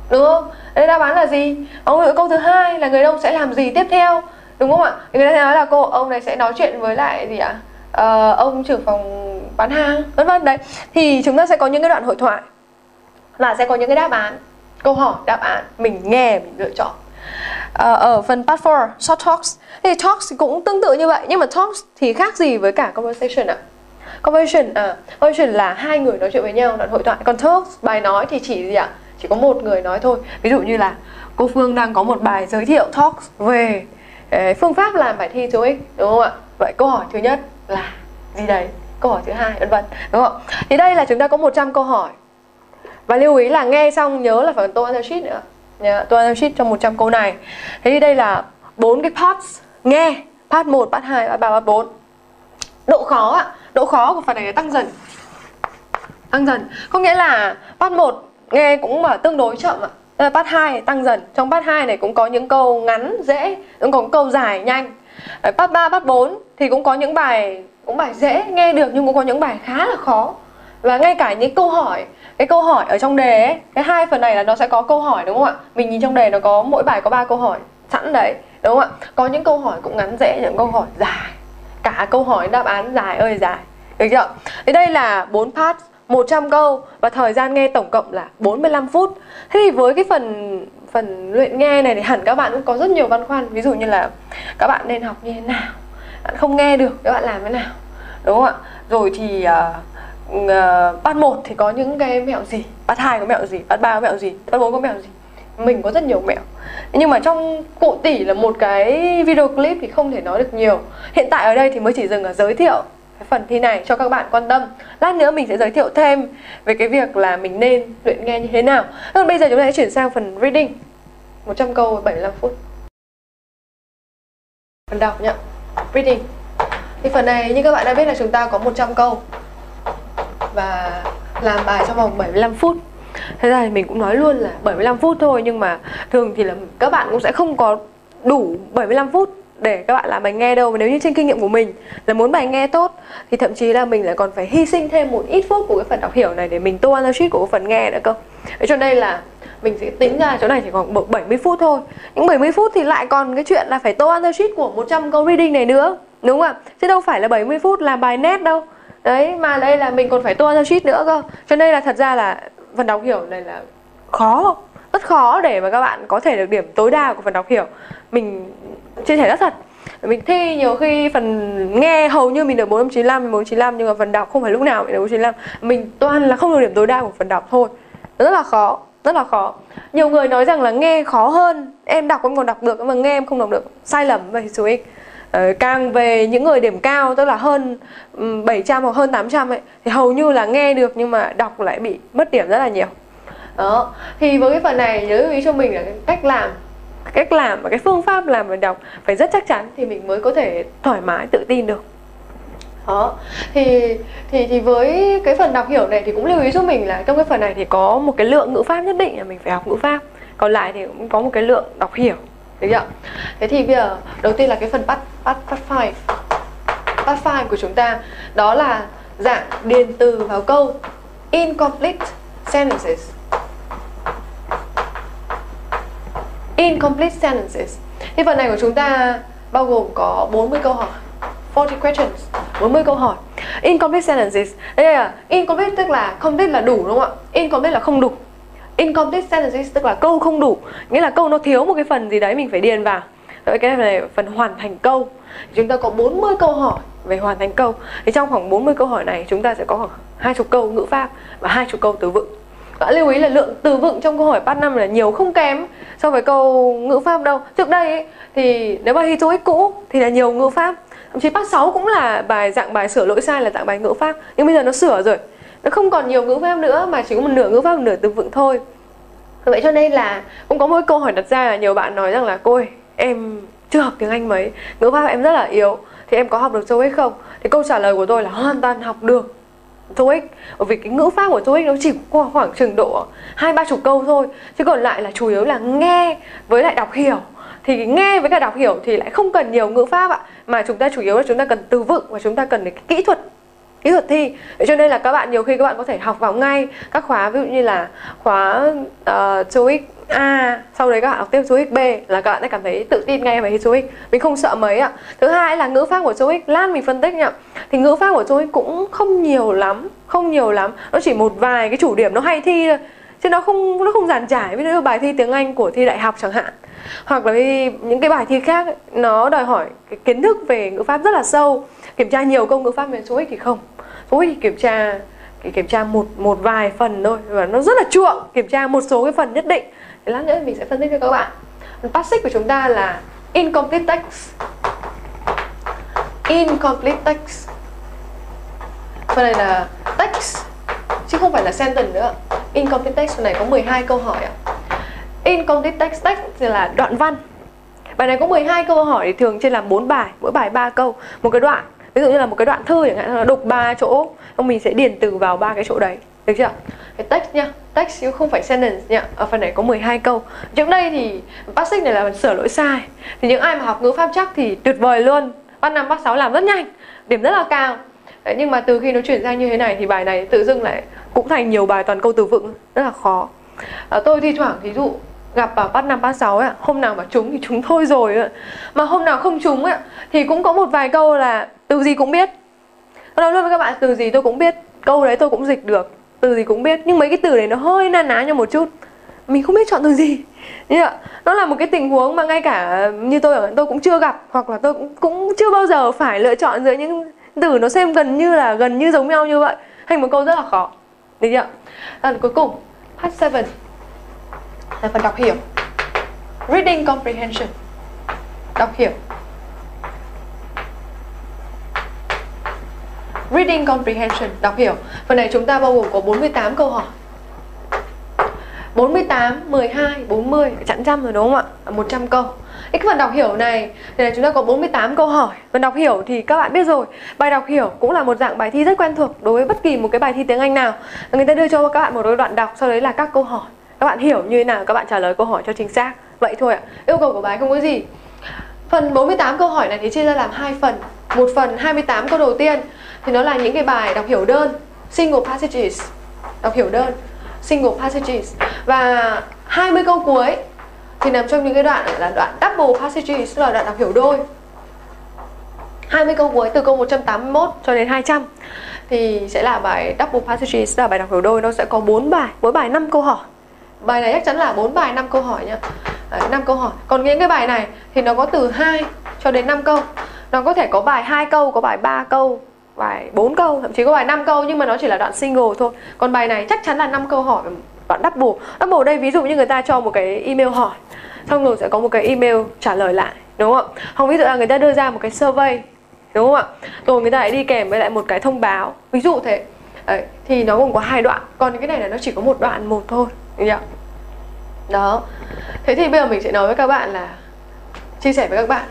[SPEAKER 1] đúng không? Đây đáp án là gì? Câu thứ hai là người đông sẽ làm gì tiếp theo, đúng không ạ? Người ta sẽ nói là ông này sẽ nói chuyện với lại gì ạ? Ông trưởng phòng bán hàng, vân vân đấy. Thì chúng ta sẽ có những cái đoạn hội thoại và sẽ có những cái đáp án, câu hỏi, đáp án, mình nghe, mình lựa chọn. Ở phần part 4, short talks, thì talks cũng tương tự như vậy, nhưng mà talks thì khác gì với cả conversation ạ? Conversation là hai người nói chuyện với nhau, đoạn hội thoại. Còn talks, bài nói thì chỉ gì ạ? Chỉ có một người nói thôi. Ví dụ như là cô Phương đang có một bài giới thiệu talks về phương pháp làm bài thi TOEIC, đúng không ạ? Vậy câu hỏi thứ nhất là gì đấy? Câu hỏi thứ hai, vân vân, đúng không? Thì đây là chúng ta có 100 câu hỏi. Và lưu ý là nghe xong nhớ là phải tô answer sheet nữa. Tô answer sheet trong 100 câu này. Thế thì đây là 4 cái parts nghe, part 1, part 2, part 3, part 4. Độ khó ạ, độ khó của phần này là tăng dần. Tăng dần, có nghĩa là part 1 nghe cũng mà tương đối chậm ạ. Part 2 tăng dần. Trong part 2 này cũng có những câu ngắn dễ, cũng có câu dài nhanh. Part 3, part 4 thì cũng có những bài dễ nghe được, nhưng cũng có những bài khá là khó. Và ngay cả những câu hỏi, cái câu hỏi ở trong đề ấy, cái hai phần này là nó sẽ có câu hỏi, đúng không ạ? Mình nhìn trong đề nó có mỗi bài có 3 câu hỏi sẵn đấy, đúng không ạ? Có những câu hỏi cũng ngắn dễ, những câu hỏi dài, cả câu hỏi đáp án dài ơi dài, được chưa? Thì đây là 4 part, 100 câu và thời gian nghe tổng cộng là 45 phút. Thế thì với cái phần luyện nghe này thì hẳn các bạn cũng có rất nhiều băn khoăn. Ví dụ như là các bạn nên học như thế nào, bạn không nghe được các bạn làm thế nào, đúng không ạ? Rồi thì part 1 thì có những cái mẹo gì, part 2 có mẹo gì, part 3 có mẹo gì, part 4 có mẹo gì. Mình có rất nhiều mẹo. Nhưng mà trong cụ tỉ là một cái video clip thì không thể nói được nhiều. Hiện tại ở đây thì mới chỉ dừng ở giới thiệu cái phần thi này cho các bạn quan tâm. Lát nữa mình sẽ giới thiệu thêm về cái việc là mình nên luyện nghe như thế nào. Còn bây giờ chúng ta sẽ chuyển sang phần reading, 100 câu 75 phút. Phần đọc nhá, reading. Thì phần này như các bạn đã biết là chúng ta có 100 câu và làm bài trong vòng 75 phút. Thế ra thì mình cũng nói luôn là 75 phút thôi, nhưng mà thường thì là các bạn cũng sẽ không có đủ 75 phút để các bạn làm bài nghe đâu. Và nếu như trên kinh nghiệm của mình là muốn bài nghe tốt thì thậm chí là mình lại còn phải hy sinh thêm một ít phút của cái phần đọc hiểu này để mình tô answer sheet của cái phần nghe nữa cơ. Thế cho nên là mình sẽ tính ra chỗ này chỉ khoảng 70 phút thôi. Những 70 phút thì lại còn cái chuyện là phải tô answer sheet của 100 câu reading này nữa, đúng không ạ? Chứ đâu phải là 70 phút làm bài nét đâu. Đấy, mà đây là mình còn phải tô answer sheet nữa cơ. Cho nên là thật ra là phần đọc hiểu này là khó, rất khó để mà các bạn có thể được điểm tối đa của phần đọc hiểu. Mình chia sẻ rất thật. Mình thi nhiều khi phần nghe hầu như mình được 495, 495, nhưng mà phần đọc không phải lúc nào mình được 495. Mình toàn là không được điểm tối đa của phần đọc thôi. Rất là khó, rất là khó. Nhiều người nói rằng là nghe khó hơn, em đọc em còn đọc được, mà nghe em không đọc được. Sai lầm về số X. Càng về những người điểm cao, tức là hơn 700 hoặc hơn 800 ấy, thì hầu như là nghe được nhưng mà đọc lại bị mất điểm rất là nhiều. Đó, thì với cái phần này nhớ lưu ý cho mình là cái cách làm và cái phương pháp làm bài đọc phải rất chắc chắn thì mình mới có thể thoải mái tự tin được. Đó, thì với cái phần đọc hiểu này thì cũng lưu ý giúp mình là trong cái phần này thì có một cái lượng ngữ pháp nhất định là mình phải học ngữ pháp, còn lại thì cũng có một cái lượng đọc hiểu, được chưa? Thế thì bây giờ đầu tiên là cái phần part 5. Part 5 của chúng ta đó là dạng điền từ vào câu, incomplete sentences. Incomplete sentences. Thì phần này của chúng ta bao gồm có 40 câu hỏi, 40 questions, 40 câu hỏi. Incomplete sentences. Đây là incomplete tức là complete là đủ, đúng không ạ? Incomplete là không đủ. Incomplete sentences tức là câu không đủ, nghĩa là câu nó thiếu một cái phần gì đấy mình phải điền vào. Rồi cái này phần hoàn thành câu. Chúng ta có 40 câu hỏi về hoàn thành câu. Thì trong khoảng 40 câu hỏi này chúng ta sẽ có khoảng 20 câu ngữ pháp và 20 câu từ vựng. Các bạn lưu ý là lượng từ vựng trong câu hỏi part 5 là nhiều không kém so với câu ngữ pháp đâu. Trước đây ấy, thì nếu mà thi TOEIC cũ thì là nhiều ngữ pháp. Thậm chí part 6 cũng là dạng bài sửa lỗi sai là dạng bài ngữ pháp. Nhưng bây giờ nó sửa rồi, nó không còn nhiều ngữ pháp nữa mà chỉ có một nửa ngữ pháp, một nửa từ vựng thôi. Vậy cho nên là cũng có một câu hỏi đặt ra là nhiều bạn nói rằng là cô ơi, em chưa học tiếng Anh mấy, ngữ pháp em rất là yếu, thì em có học được TOEIC không? Thì câu trả lời của tôi là hoàn toàn học được TOEIC, bởi vì cái ngữ pháp của TOEIC nó chỉ có khoảng chừng độ 20-30 câu thôi, chứ còn lại là chủ yếu là nghe với lại đọc hiểu. Thì nghe với cả đọc hiểu thì lại không cần nhiều ngữ pháp ạ, mà chúng ta chủ yếu là chúng ta cần từ vựng và chúng ta cần cái kỹ thuật kỹ thuật thi. Vậy cho nên là các bạn nhiều khi các bạn có thể học vào ngay các khóa, ví dụ như là khóa TOEIC A, sau đấy các bạn học tiếp TOEIC B là các bạn sẽ cảm thấy tự tin ngay về TOEIC, mình không sợ mấy ạ. Thứ hai là ngữ pháp của TOEIC, lát mình phân tích nhá. Thì ngữ pháp của TOEIC cũng không nhiều lắm, nó chỉ một vài cái chủ điểm nó hay thi thôi, chứ nó không dàn trải. Ví dụ như bài thi tiếng Anh của thi đại học chẳng hạn, hoặc là những cái bài thi khác ấy, nó đòi hỏi cái kiến thức về ngữ pháp rất là sâu, kiểm tra nhiều câu ngữ pháp. Về TOEIC thì không, TOEIC thì kiểm tra một vài phần thôi, và nó rất là chuộng, kiểm tra một số cái phần nhất định. Thì lát nữa mình sẽ phân tích cho các bạn. Passive của chúng ta là incomplete text. Incomplete text. Phần này là text chứ không phải là sentence nữa. Incomplete text phần này có 12 câu hỏi ạ. Incomplete text thì là đoạn văn. Bài này có 12 câu hỏi, thì thường chia làm 4 bài, mỗi bài 3 câu, một cái đoạn. Ví dụ như là một cái đoạn thư chẳng hạn, là đục 3 chỗ, xong mình sẽ điền từ vào 3 cái chỗ đấy. Được chưa? Cái text nha, text chứ không phải sentence nha. Ở phần này có 12 câu. Trước đây thì passive này là sửa lỗi sai. Thì những ai mà học ngữ pháp chắc thì tuyệt vời luôn. Bắt 5, bắt 6 làm rất nhanh, điểm rất là cao. Đấy, nhưng mà từ khi nó chuyển sang như thế này thì bài này tự dưng lại cũng thành nhiều bài toàn câu từ vựng, rất là khó. Tôi thi thoảng thí dụ gặp vào bắt 5, bắt 6 ấy, hôm nào mà trúng thì trúng thôi rồi ấy. Mà hôm nào không trúng ấy, thì cũng có một vài câu là từ gì cũng biết. Tôi nói luôn với các bạn, từ gì tôi cũng biết, câu đấy tôi cũng dịch được, từ gì cũng biết. Nhưng mấy cái từ này nó hơi na ná nhau một chút, mình không biết chọn từ gì. Nó là một cái tình huống mà ngay cả như tôi cũng chưa gặp, hoặc là tôi cũng chưa bao giờ phải lựa chọn giữa những từ nó xem gần như giống nhau như vậy, thành một câu rất là khó. Được chưa? Cuối cùng part 7 là phần đọc hiểu, reading comprehension, đọc hiểu. Reading comprehension, đọc hiểu. Phần này chúng ta bao gồm có 48 câu hỏi. 48, 12, 40, chẵn trăm rồi đúng không ạ? 100 câu. Cái phần đọc hiểu này thì chúng ta có 48 câu hỏi. Phần đọc hiểu thì các bạn biết rồi, bài đọc hiểu cũng là một dạng bài thi rất quen thuộc đối với bất kỳ một cái bài thi tiếng Anh nào. Người ta đưa cho các bạn một cái đoạn đọc, sau đấy là các câu hỏi. Các bạn hiểu như thế nào, các bạn trả lời câu hỏi cho chính xác. Vậy thôi ạ. Yêu cầu của bài không có gì. Phần 48 câu hỏi này thì chia ra làm 2 phần. Một phần 28 câu đầu tiên thì nó là những cái bài đọc hiểu đơn, single passages, đọc hiểu đơn, single passages. Và 20 câu cuối thì nằm trong những cái đoạn là đoạn double passages, tức là đoạn đọc hiểu đôi. 20 câu cuối từ câu 181 cho đến 200 thì sẽ là bài double passages, là bài đọc hiểu đôi. Nó sẽ có 4 bài, mỗi bài 5 câu hỏi. Bài này chắc chắn là 4 bài 5 câu hỏi nhá. 5 câu hỏi. Còn những cái bài này thì nó có từ 2 cho đến 5 câu. Nó có thể có bài 2 câu, có bài 3 câu, bài 4 câu, thậm chí có bài 5 câu, nhưng mà nó chỉ là đoạn single thôi. Còn bài này chắc chắn là 5 câu hỏi, đoạn double. Double ở đây ví dụ như người ta cho một cái email hỏi, xong rồi sẽ có một cái email trả lời lại, đúng không ạ? Hoặc ví dụ là người ta đưa ra một cái survey, đúng không ạ? Rồi người ta lại đi kèm với lại một cái thông báo, ví dụ thế. Đấy, thì nó gồm có 2 đoạn, còn cái này là nó chỉ có một đoạn một thôi, được chưa? Đó. Thế thì bây giờ mình sẽ nói với các bạn là chia sẻ với các bạn,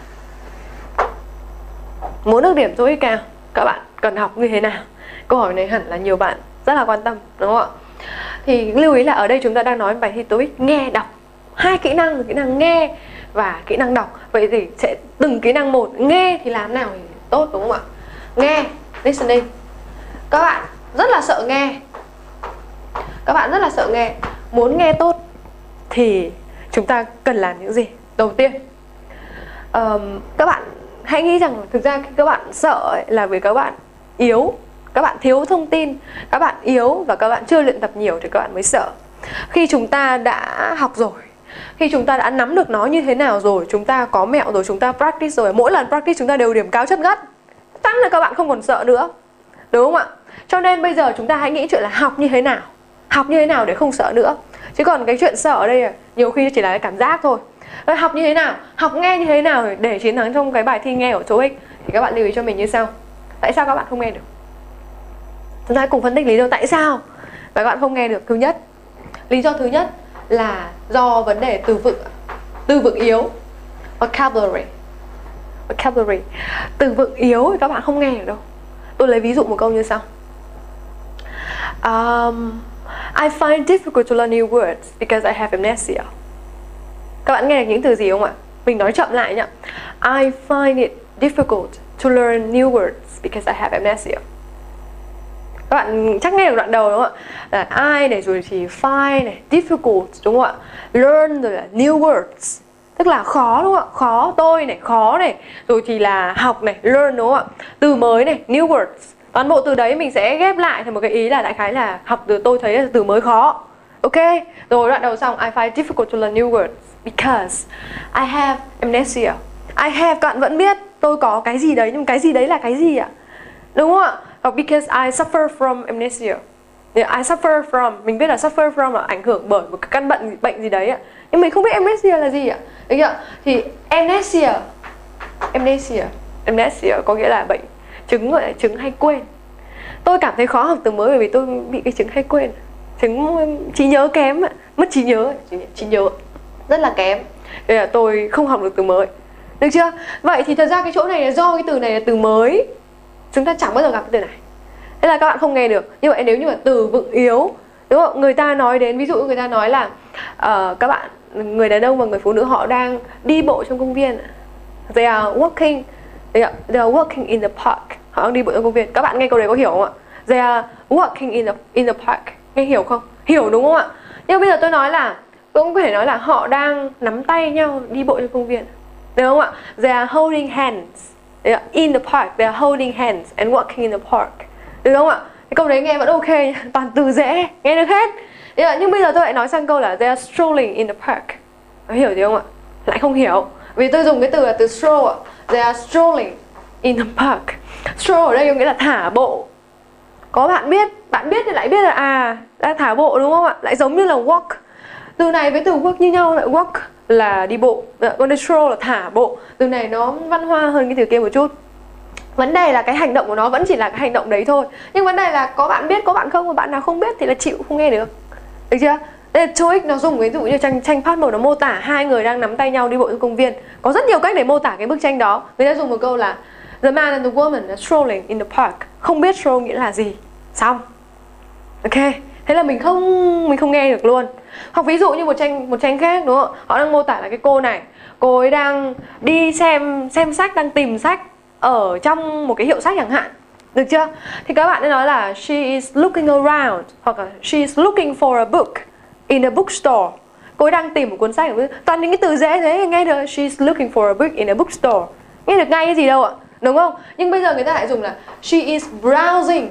[SPEAKER 1] muốn được điểm TOEIC cao, các bạn cần học như thế nào? Câu hỏi này hẳn là nhiều bạn rất là quan tâm, đúng không ạ? Thì lưu ý là ở đây chúng ta đang nói bài thi TOEIC nghe đọc, 2 kỹ năng, kỹ năng nghe và kỹ năng đọc. Vậy thì sẽ từng kỹ năng một. Nghe thì làm nào thì tốt, đúng không ạ? Nghe, listening. Các bạn rất là sợ nghe. Các bạn rất là sợ nghe. Muốn nghe tốt thì chúng ta cần làm những gì? Đầu tiên, các bạn hãy nghĩ rằng thực ra khi các bạn sợ ấy, là vì các bạn yếu, các bạn thiếu thông tin, các bạn yếu và các bạn chưa luyện tập nhiều thì các bạn mới sợ. Khi chúng ta đã học rồi, khi chúng ta đã nắm được nó như thế nào rồi, chúng ta có mẹo rồi, chúng ta practice rồi, mỗi lần practice chúng ta đều điểm cao chất ngất, chắc là các bạn không còn sợ nữa, đúng không ạ? Cho nên bây giờ chúng ta hãy nghĩ chuyện là học như thế nào, học như thế nào để không sợ nữa. Chứ còn cái chuyện sợ ở đây nhiều khi chỉ là cái cảm giác thôi. Học như thế nào, học nghe như thế nào để chiến thắng trong cái bài thi nghe của TOEIC thì các bạn lưu ý cho mình như sau. Tại sao các bạn không nghe được? Chúng ta cùng phân tích lý do tại sao các bạn không nghe được. Thứ nhất, lý do thứ nhất là do vấn đề từ vựng yếu, vocabulary. Từ vựng yếu thì các bạn không nghe được đâu. Tôi lấy ví dụ một câu như sau. I find difficult to learn new words because I have amnesia. Các bạn nghe được những từ gì không ạ? Mình nói chậm lại nhá. I find it difficult to learn new words because I have amnesia. Các bạn chắc nghe được đoạn đầu đúng không ạ? Là I này, rồi thì find này, difficult đúng không ạ? Learn rồi là new words, tức là khó đúng không ạ? Khó, tôi này, khó này, rồi thì là học này, learn đúng không ạ? Từ mới này, new words. Toàn bộ từ đấy mình sẽ ghép lại thành một cái ý là đại khái là học từ tôi thấy là từ mới khó. Ok, rồi đoạn đầu xong, I find difficult to learn new words because I have amnesia. I have, các bạn vẫn biết tôi có cái gì đấy, nhưng cái gì đấy là cái gì ạ? Đúng không ạ? Hoặc because I suffer from amnesia. I suffer from, mình biết là suffer from là ảnh hưởng bởi một cái căn bệnh gì đấy ạ. Nhưng mình không biết amnesia là gì ạ. Được chưa? Thì amnesia có nghĩa là bệnh chứng, gọi là chứng hay quên. Tôi cảm thấy khó học từ mới bởi vì tôi bị cái chứng hay quên, chứng trí nhớ kém, mất trí nhớ rất là kém. Nên là tôi không học được từ mới. Được chưa? Vậy thì thật ra cái chỗ này là do cái từ này là từ mới, chúng ta chẳng bao giờ gặp cái từ này, thế là các bạn không nghe được. Như vậy nếu như mà từ vựng yếu, đúng không? Người ta nói đến, ví dụ người ta nói là các bạn, người đàn ông và người phụ nữ họ đang đi bộ trong công viên. They are walking in the park. Họ đang đi bộ trong công viên. Các bạn nghe câu đấy có hiểu không ạ? They are walking in the park. Nghe hiểu không? Hiểu đúng không ạ? Nhưng bây giờ tôi nói là, tôi cũng có thể nói là họ đang nắm tay nhau đi bộ trong công viên. Được không ạ? They are holding hands. They are in the park. They are holding hands and walking in the park. Được không ạ? Cái câu đấy nghe vẫn ok nha. Toàn từ dễ, nghe được hết. Nhưng bây giờ tôi lại nói sang câu là they are strolling in the park. Có hiểu gì không ạ? Lại không hiểu. Vì tôi dùng cái từ là từ stroll ạ. They are strolling in the park. Stroll ở đây có nghĩa là thả bộ. Có bạn biết thì lại biết là đang thả bộ đúng không ạ? Lại giống như là walk. Từ này với từ walk như nhau, lại walk là đi bộ, còn stroll là thả bộ. Từ này nó văn hoa hơn cái từ kia một chút. Vấn đề là cái hành động của nó vẫn chỉ là cái hành động đấy thôi. Nhưng vấn đề là có bạn biết, có bạn không, và bạn nào không biết thì là chịu không nghe được. Được chưa? Đây là TOEIC nó dùng ví dụ như tranh part 1 nó mô tả hai người đang nắm tay nhau đi bộ trong công viên. Có rất nhiều cách để mô tả cái bức tranh đó. Người ta dùng một câu là the man and the woman are strolling in the park. Không biết stroll nghĩa là gì. Xong. Ok. Thế là mình không nghe được luôn. Hoặc ví dụ như một tranh khác đúng không? Họ đang mô tả là cái cô này, cô ấy đang đi xem sách, đang tìm sách ở trong một cái hiệu sách chẳng hạn. Được chưa? Thì các bạn nên nói là she is looking around, hoặc là she is looking for a book in a bookstore. Cô ấy đang tìm một cuốn sách. Toàn những cái từ dễ thế nghe được. She is looking for a book in a bookstore. Nghe được ngay cái gì đâu ạ? Đúng không? Nhưng bây giờ người ta lại dùng là she is browsing.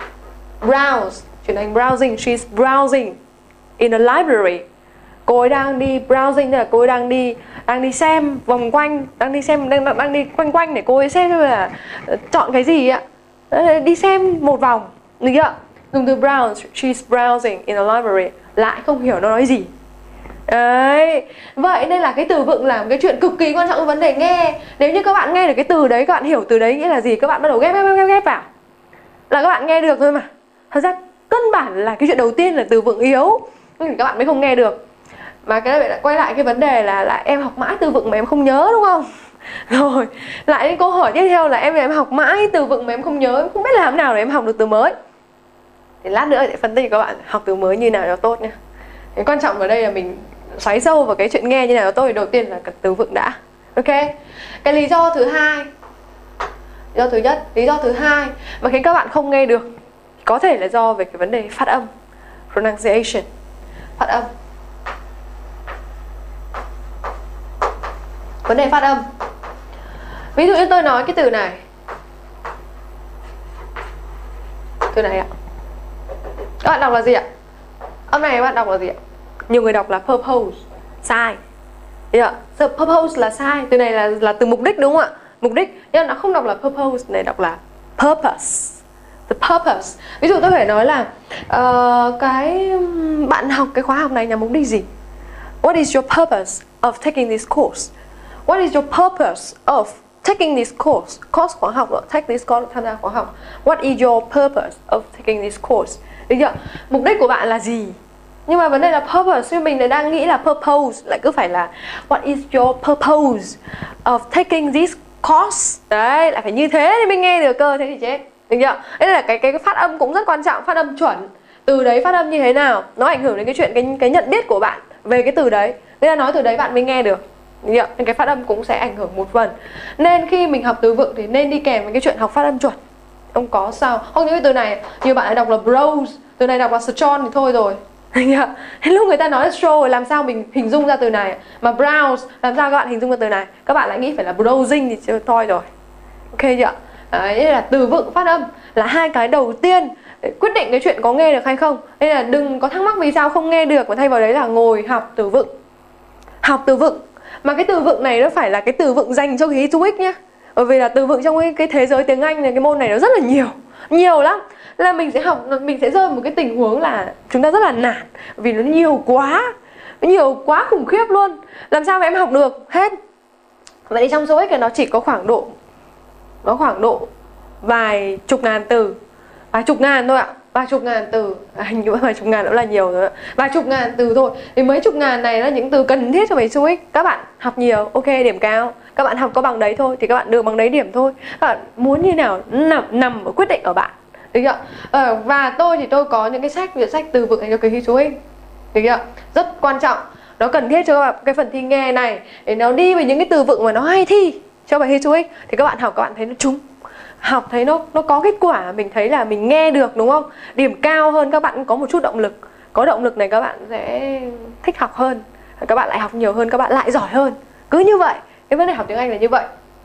[SPEAKER 1] Browse chuyển thành browsing. She is browsing in a library. Cô ấy đang đi browsing, tức là cô ấy đang đi xem vòng quanh, đang đi quanh quanh để cô ấy xem là chọn cái gì ạ. Đi xem một vòng. Được chưa? Dùng từ browse, she's browsing in a library. Lại không hiểu nó nói gì. Đấy. Vậy nên là cái từ vựng là một cái chuyện cực kỳ quan trọng trong vấn đề nghe. Nếu như các bạn nghe được cái từ đấy, các bạn hiểu từ đấy nghĩa là gì, các bạn bắt đầu ghép vào là các bạn nghe được thôi mà. Thật ra căn bản là cái chuyện đầu tiên là từ vựng yếu, nhưng các bạn mới không nghe được. Mà cái này lại quay lại cái vấn đề là em học mãi từ vựng mà em không nhớ đúng không? Rồi, lại đến câu hỏi tiếp theo là em học mãi từ vựng mà em không nhớ, em không biết làm nào để em học được từ mới. Thì lát nữa sẽ phân tích các bạn học từ mới như nào cho tốt nhé. Cái quan trọng ở đây là mình xoáy sâu vào cái chuyện nghe như nào cho tốt. Thì đầu tiên là từ vựng đã. Ok. Cái lý do thứ hai, lý do thứ nhất, lý do thứ hai mà khiến các bạn không nghe được có thể là do về cái vấn đề phát âm, pronunciation, phát âm. Vấn đề phát âm. Ví dụ như tôi nói cái từ này, từ này ạ, các bạn đọc là gì ạ? Âm này các bạn đọc là gì ạ? Nhiều người đọc là purpose, sai. So, purpose là sai. Từ này là từ mục đích đúng không ạ? Mục đích, nhưng nó không đọc là purpose, này đọc là purpose. The purpose. Ví dụ tôi phải nói là bạn học cái khóa học này nhằm mục đích gì? What is your purpose of taking this course? What is your purpose of taking this course? Course khóa học, take this course, tham gia khóa học. What is your purpose of taking this course? Được chưa? Mục đích của bạn là gì? Nhưng mà vấn đề là purpose, nhưng mình lại đang nghĩ là purpose, lại cứ phải là what is your purpose of taking this course? Đấy, lại phải như thế thì mình nghe được cơ, thế thì chết. Được chưa? Đây là cái phát âm cũng rất quan trọng, phát âm chuẩn. Từ đấy phát âm như thế nào, nó ảnh hưởng đến cái chuyện cái nhận biết của bạn về cái từ đấy. Nên là nói từ đấy bạn mới nghe được. Nên cái phát âm cũng sẽ ảnh hưởng một phần. Nên khi mình học từ vựng thì nên đi kèm với cái chuyện học phát âm chuẩn. Không có sao. Hoặc những cái từ này nhiều bạn lại đọc là browse, từ này đọc là strong thì thôi rồi. Lúc người ta nói là stroll làm sao mình hình dung ra từ này, mà browse làm sao các bạn hình dung ra từ này, các bạn lại nghĩ phải là browsing thì thôi rồi. Ok chưa? Đấy là từ vựng phát âm là hai cái đầu tiên để quyết định cái chuyện có nghe được hay không. Nên là đừng có thắc mắc vì sao không nghe được, và thay vào đấy là ngồi học từ vựng. Học từ vựng. Mà cái từ vựng này nó phải là cái từ vựng dành cho cái TOEIC nhá. Bởi vì là từ vựng trong cái thế giới tiếng Anh này, cái môn này nó rất là nhiều. Nhiều lắm. Là mình sẽ học, mình sẽ rơi một cái tình huống là chúng ta rất là nản. Vì nó nhiều quá. Nó nhiều quá khủng khiếp luôn. Làm sao mà em học được hết. Vậy thì trong TOEIC thì nó chỉ có khoảng độ vài chục ngàn từ. Vài chục ngàn thôi ạ. Vài chục ngàn từ. Hình như vài chục ngàn cũng là nhiều rồi ạ. Vài chục ngàn từ thôi. Thì mấy chục ngàn này là những từ cần thiết cho bài TOEIC. Các bạn học nhiều, ok, điểm cao. Các bạn học có bằng đấy thôi thì các bạn được bằng đấy điểm thôi. Các bạn muốn như nào nằm ở quyết định ở bạn. Được chưa? Và tôi có những cái sách từ vựng cho kỳ thi TOEIC. Được chưa? Rất quan trọng. Nó cần thiết cho các bạn cái phần thi nghe này để nó đi với những cái từ vựng mà nó hay thi cho bài thi TOEIC. Thì các bạn học, các bạn thấy nó trúng. Học thấy nó có kết quả, mình thấy là mình nghe được, đúng không? Điểm cao hơn, các bạn cũng có một chút động lực. Có động lực này các bạn sẽ thích học hơn. Các bạn lại học nhiều hơn, các bạn lại giỏi hơn. Cứ như vậy. Cái vấn đề học tiếng Anh là như vậy.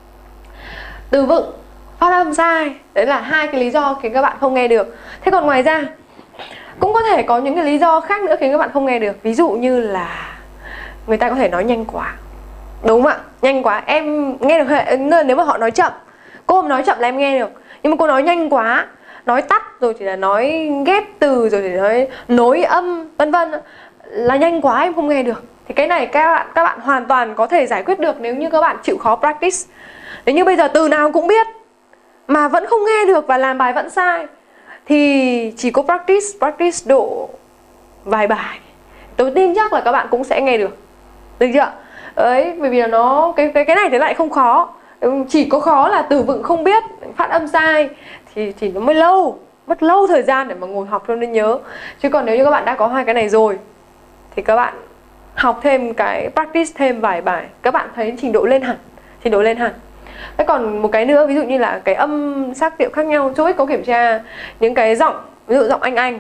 [SPEAKER 1] Từ vựng, phát âm sai, đấy là hai cái lý do khiến các bạn không nghe được. Thế còn ngoài ra cũng có thể có những cái lý do khác nữa khiến các bạn không nghe được. Ví dụ như là người ta có thể nói nhanh quá. Đúng không ạ? Nhanh quá, em nghe được hệ. Nếu mà họ nói chậm, cô nói chậm là em nghe được. Nhưng mà cô nói nhanh quá, nói tắt rồi thì là nói ghép từ, rồi thì nói nối âm, vân vân, là nhanh quá em không nghe được. Thì cái này các bạn hoàn toàn có thể giải quyết được nếu như các bạn chịu khó practice. Nếu như bây giờ từ nào cũng biết mà vẫn không nghe được và làm bài vẫn sai thì chỉ có practice độ vài bài, tôi tin chắc là các bạn cũng sẽ nghe được. Được chưa? Đấy, bởi vì là nó cái này thì lại không khó. Chỉ có khó là từ vựng không biết, phát âm sai thì nó mới mất lâu thời gian để mà ngồi học cho nên nhớ. Chứ còn nếu như các bạn đã có hai cái này rồi thì các bạn học thêm cái practice thêm vài bài, các bạn thấy trình độ lên hẳn. Thế còn một cái nữa, ví dụ như là cái âm sắc điệu khác nhau. TOEIC có kiểm tra những cái giọng, ví dụ giọng Anh,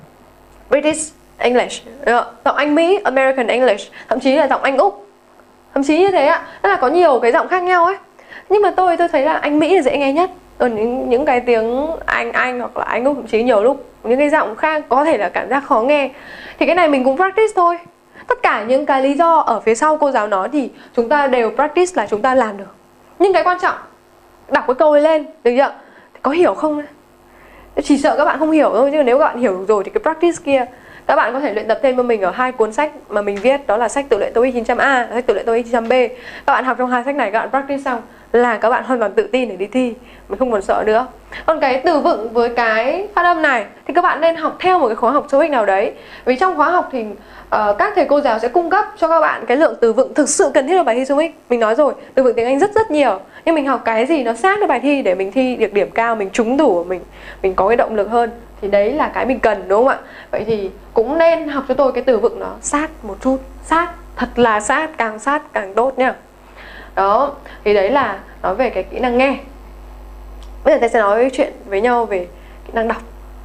[SPEAKER 1] British English, giọng Anh Mỹ, American English, thậm chí là giọng Anh Úc, thậm chí như thế ạ. Tức là có nhiều cái giọng khác nhau ấy. Nhưng mà tôi thấy là Anh Mỹ là dễ nghe nhất. Còn những cái tiếng Anh hoặc là Anh Úc, thậm chí nhiều lúc những cái giọng khác có thể là cảm giác khó nghe. Thì cái này mình cũng practice thôi. Tất cả những cái lý do ở phía sau cô giáo nói thì chúng ta đều practice là chúng ta làm được. Nhưng cái quan trọng, đọc cái câu ấy lên, được chưa? Thì có hiểu không? Chỉ sợ các bạn không hiểu thôi, chứ nếu các bạn hiểu được rồi thì cái practice kia các bạn có thể luyện tập thêm cho mình ở hai cuốn sách mà mình viết. Đó là sách tự luyện TOEIC 900A, sách tự luyện TOEIC 900B. Các bạn học trong hai sách này, các bạn practice xong là các bạn hoàn toàn tự tin để đi thi, mình không còn sợ nữa. Còn cái từ vựng với cái phát âm này thì các bạn nên học theo một cái khóa học TOEIC nào đấy. Vì trong khóa học thì các thầy cô giáo sẽ cung cấp cho các bạn cái lượng từ vựng thực sự cần thiết cho bài thi TOEIC. Mình nói rồi, từ vựng tiếng Anh rất nhiều, nhưng mình học cái gì nó sát với bài thi để mình thi được điểm cao, mình trúng đủ, mình có cái động lực hơn. Thì đấy là cái mình cần, đúng không ạ? Vậy thì cũng nên học cho tôi cái từ vựng nó sát một chút, thật là sát càng tốt nha. Đó, thì đấy là nói về cái kỹ năng nghe. Bây giờ ta sẽ nói chuyện với nhau về kỹ năng đọc.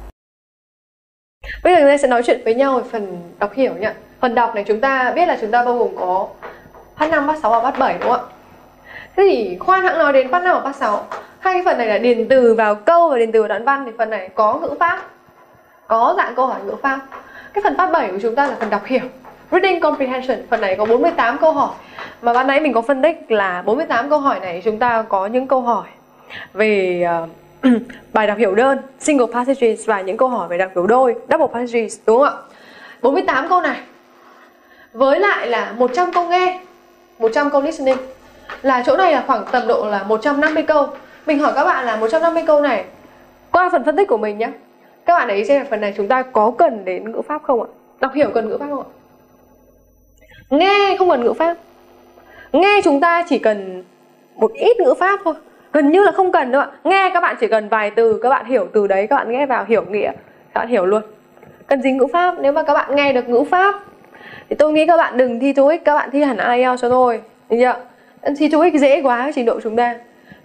[SPEAKER 1] Bây giờ chúng ta sẽ nói chuyện với nhau về phần đọc hiểu nhá. Phần đọc này chúng ta biết là chúng ta bao gồm có phát 5, phát 6 và phát 7, đúng không ạ? Thế thì khoan hãng nói đến phát 5 và phát 6. Hai cái phần này là điền từ vào câu và điền từ vào đoạn văn. Thì phần này có ngữ pháp, có dạng câu hỏi ngữ pháp. Cái phần phát 7 của chúng ta là phần đọc hiểu, Reading Comprehension. Phần này có 48 câu hỏi. Mà ban nãy mình có phân tích là 48 câu hỏi này chúng ta có những câu hỏi về bài đọc hiểu đơn, single passages, và những câu hỏi về đọc hiểu đôi, double passages, đúng không ạ? 48 câu này với lại là 100 câu nghe, 100 câu listening, là chỗ này là khoảng tầm độ là 150 câu. Mình hỏi các bạn là 150 câu này, qua phần phân tích của mình nhé, các bạn để ý xem là phần này chúng ta có cần đến ngữ pháp không ạ? Đọc hiểu cần ngữ pháp không ạ? Nghe không cần ngữ pháp. Nghe chúng ta chỉ cần một ít ngữ pháp thôi, gần như là không cần đâu ạ. Nghe các bạn chỉ cần vài từ, các bạn hiểu từ đấy, các bạn nghe vào hiểu nghĩa, các bạn hiểu luôn. Cần gì ngữ pháp? Nếu mà các bạn nghe được ngữ pháp thì tôi nghĩ các bạn đừng thi TOEIC, các bạn thi hẳn IELTS cho tôi, được chưa? Thi TOEIC dễ quá trình độ chúng ta.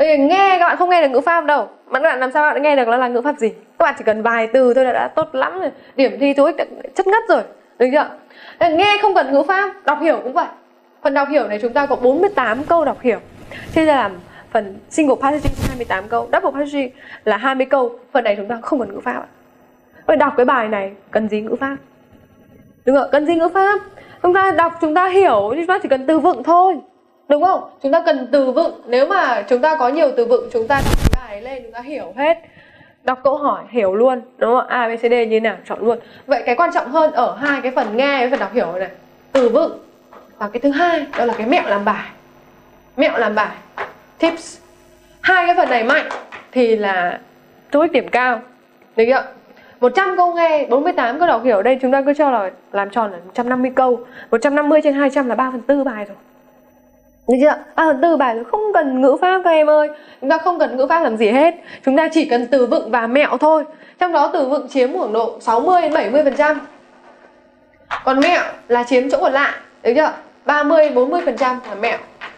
[SPEAKER 1] Nghe các bạn không nghe được ngữ pháp đâu, mà các bạn làm sao các bạn nghe được nó là ngữ pháp gì? Các bạn chỉ cần vài từ thôi là đã tốt lắm rồi, điểm thi TOEIC đã chất ngất rồi, được chưa? Nghe không cần ngữ pháp, đọc hiểu cũng vậy. Phần đọc hiểu này chúng ta có 48 câu đọc hiểu, chia ra làm phần single passage 28 câu, double passage là 20 câu. Phần này chúng ta không cần ngữ pháp ạ. Vậy đọc cái bài này cần gì ngữ pháp? Đúng không? Cần gì ngữ pháp? Chúng ta đọc chúng ta hiểu, chúng ta chỉ cần từ vựng thôi, đúng không? Chúng ta cần từ vựng. Nếu mà chúng ta có nhiều từ vựng, chúng ta đọc cái bài lên chúng ta hiểu hết, đọc câu hỏi hiểu luôn, đúng không? A, B, C, D như thế nào chọn luôn. Vậy cái quan trọng hơn ở hai cái phần nghe với phần đọc hiểu này, từ vựng. Và cái thứ hai đó là cái mẹo làm bài. Mẹo làm bài, tips. Hai cái phần này mạnh thì là TOEIC điểm cao, được chưa? 100 câu nghe, 48 câu đọc hiểu. Đây chúng ta cứ cho là làm tròn là 150 câu. 150 trên 200 là 3/4 bài rồi, được chưa? 3/4 bài rồi, không cần ngữ pháp các em ơi. Chúng ta không cần ngữ pháp làm gì hết. Chúng ta chỉ cần từ vựng và mẹo thôi. Trong đó từ vựng chiếm khoảng độ 60-70%. Còn mẹo là chiếm chỗ còn lại, được chưa? 30-40% là mẹo.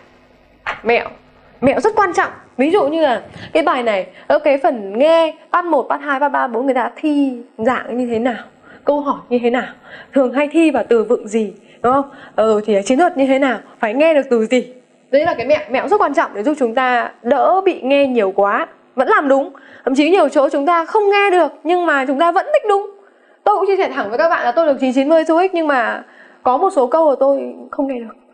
[SPEAKER 1] Mẹo rất quan trọng. Ví dụ như là cái bài này, ở cái phần nghe part 1, part 2, part 3, 4 người ta thi dạng như thế nào, câu hỏi như thế nào, thường hay thi vào từ vựng gì, đúng không? Thì chiến thuật như thế nào, phải nghe được từ gì. Đấy là cái mẹo rất quan trọng để giúp chúng ta đỡ bị nghe nhiều quá, vẫn làm đúng. Thậm chí nhiều chỗ chúng ta không nghe được nhưng mà chúng ta vẫn thích đúng. Tôi cũng chia sẻ thẳng với các bạn là tôi được 990 TOEIC nhưng mà có một số câu là tôi không nghe được.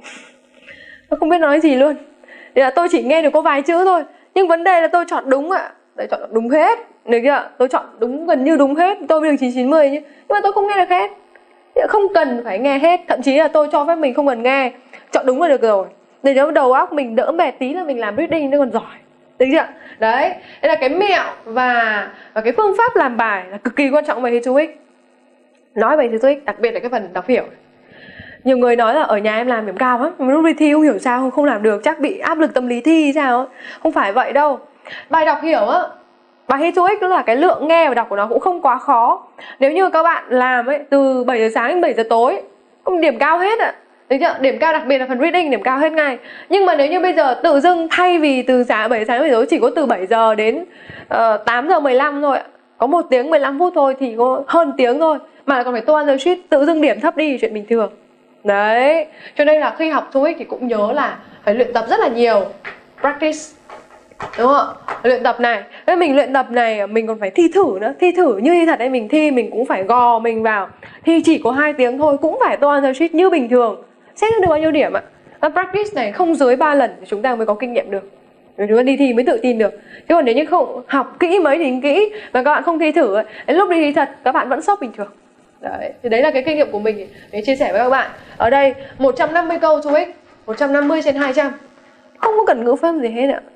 [SPEAKER 1] Tôi không biết nói gì luôn. Thì là tôi chỉ nghe được có vài chữ thôi. Nhưng vấn đề là tôi chọn đúng ạ. Tôi chọn đúng hết, được chưa? Tôi chọn đúng, gần như đúng hết. Tôi được 990 nhưng mà tôi không nghe được hết. Không cần phải nghe hết. Thậm chí là tôi cho phép mình không cần nghe, chọn đúng là được rồi. Để cho đầu óc mình đỡ mệt tí là mình làm reading nó còn giỏi, được chưa? Đấy, đây là cái mẹo và cái phương pháp làm bài là cực kỳ quan trọng về TOEIC. Nói về TOEIC, đặc biệt là cái phần đọc hiểu. Nhiều người nói là ở nhà em làm điểm cao lắm, lúc đi thi không hiểu sao không làm được, chắc bị áp lực tâm lý thi sao. Không phải vậy đâu. Bài đọc hiểu á, bài thi TOEIC đó là cái lượng nghe và đọc của nó cũng không quá khó. Nếu như các bạn làm ấy từ 7 giờ sáng đến 7 giờ tối, điểm cao hết ạ. Được chưa? Điểm cao đặc biệt là phần reading điểm cao hết ngay. Nhưng mà nếu như bây giờ tự dưng thay vì từ 7 giờ sáng đến 7 giờ tối chỉ có từ 7 giờ đến 8 giờ 15 thôi ạ, có 1 tiếng 15 phút thôi thì có hơn tiếng thôi mà còn phải toan giờ sheet, tự dưng điểm thấp đi chuyện bình thường. Đấy, cho nên là khi học TOEIC thì cũng nhớ là phải luyện tập rất là nhiều, practice, đúng không? Luyện tập này, nên mình luyện tập này mình còn phải thi thử nữa, thi thử như thi thật đấy, mình thi mình cũng phải gò mình vào. Thi chỉ có 2 tiếng thôi cũng phải toan giờ sheet như bình thường. Xét được bao nhiêu điểm ạ? Practice này không dưới 3 lần thì chúng ta mới có kinh nghiệm được. Chúng ta đi thi mới tự tin được. Chứ còn nếu như không học kỹ mấy thì kỹ mà các bạn không thi thử, đến lúc đi thi thật các bạn vẫn sốc bình thường. Đấy, thì đấy là cái kinh nghiệm của mình để chia sẻ với các bạn. Ở đây 150 câu TOEIC, 150 trên 200. Không có cần ngữ pháp gì hết ạ.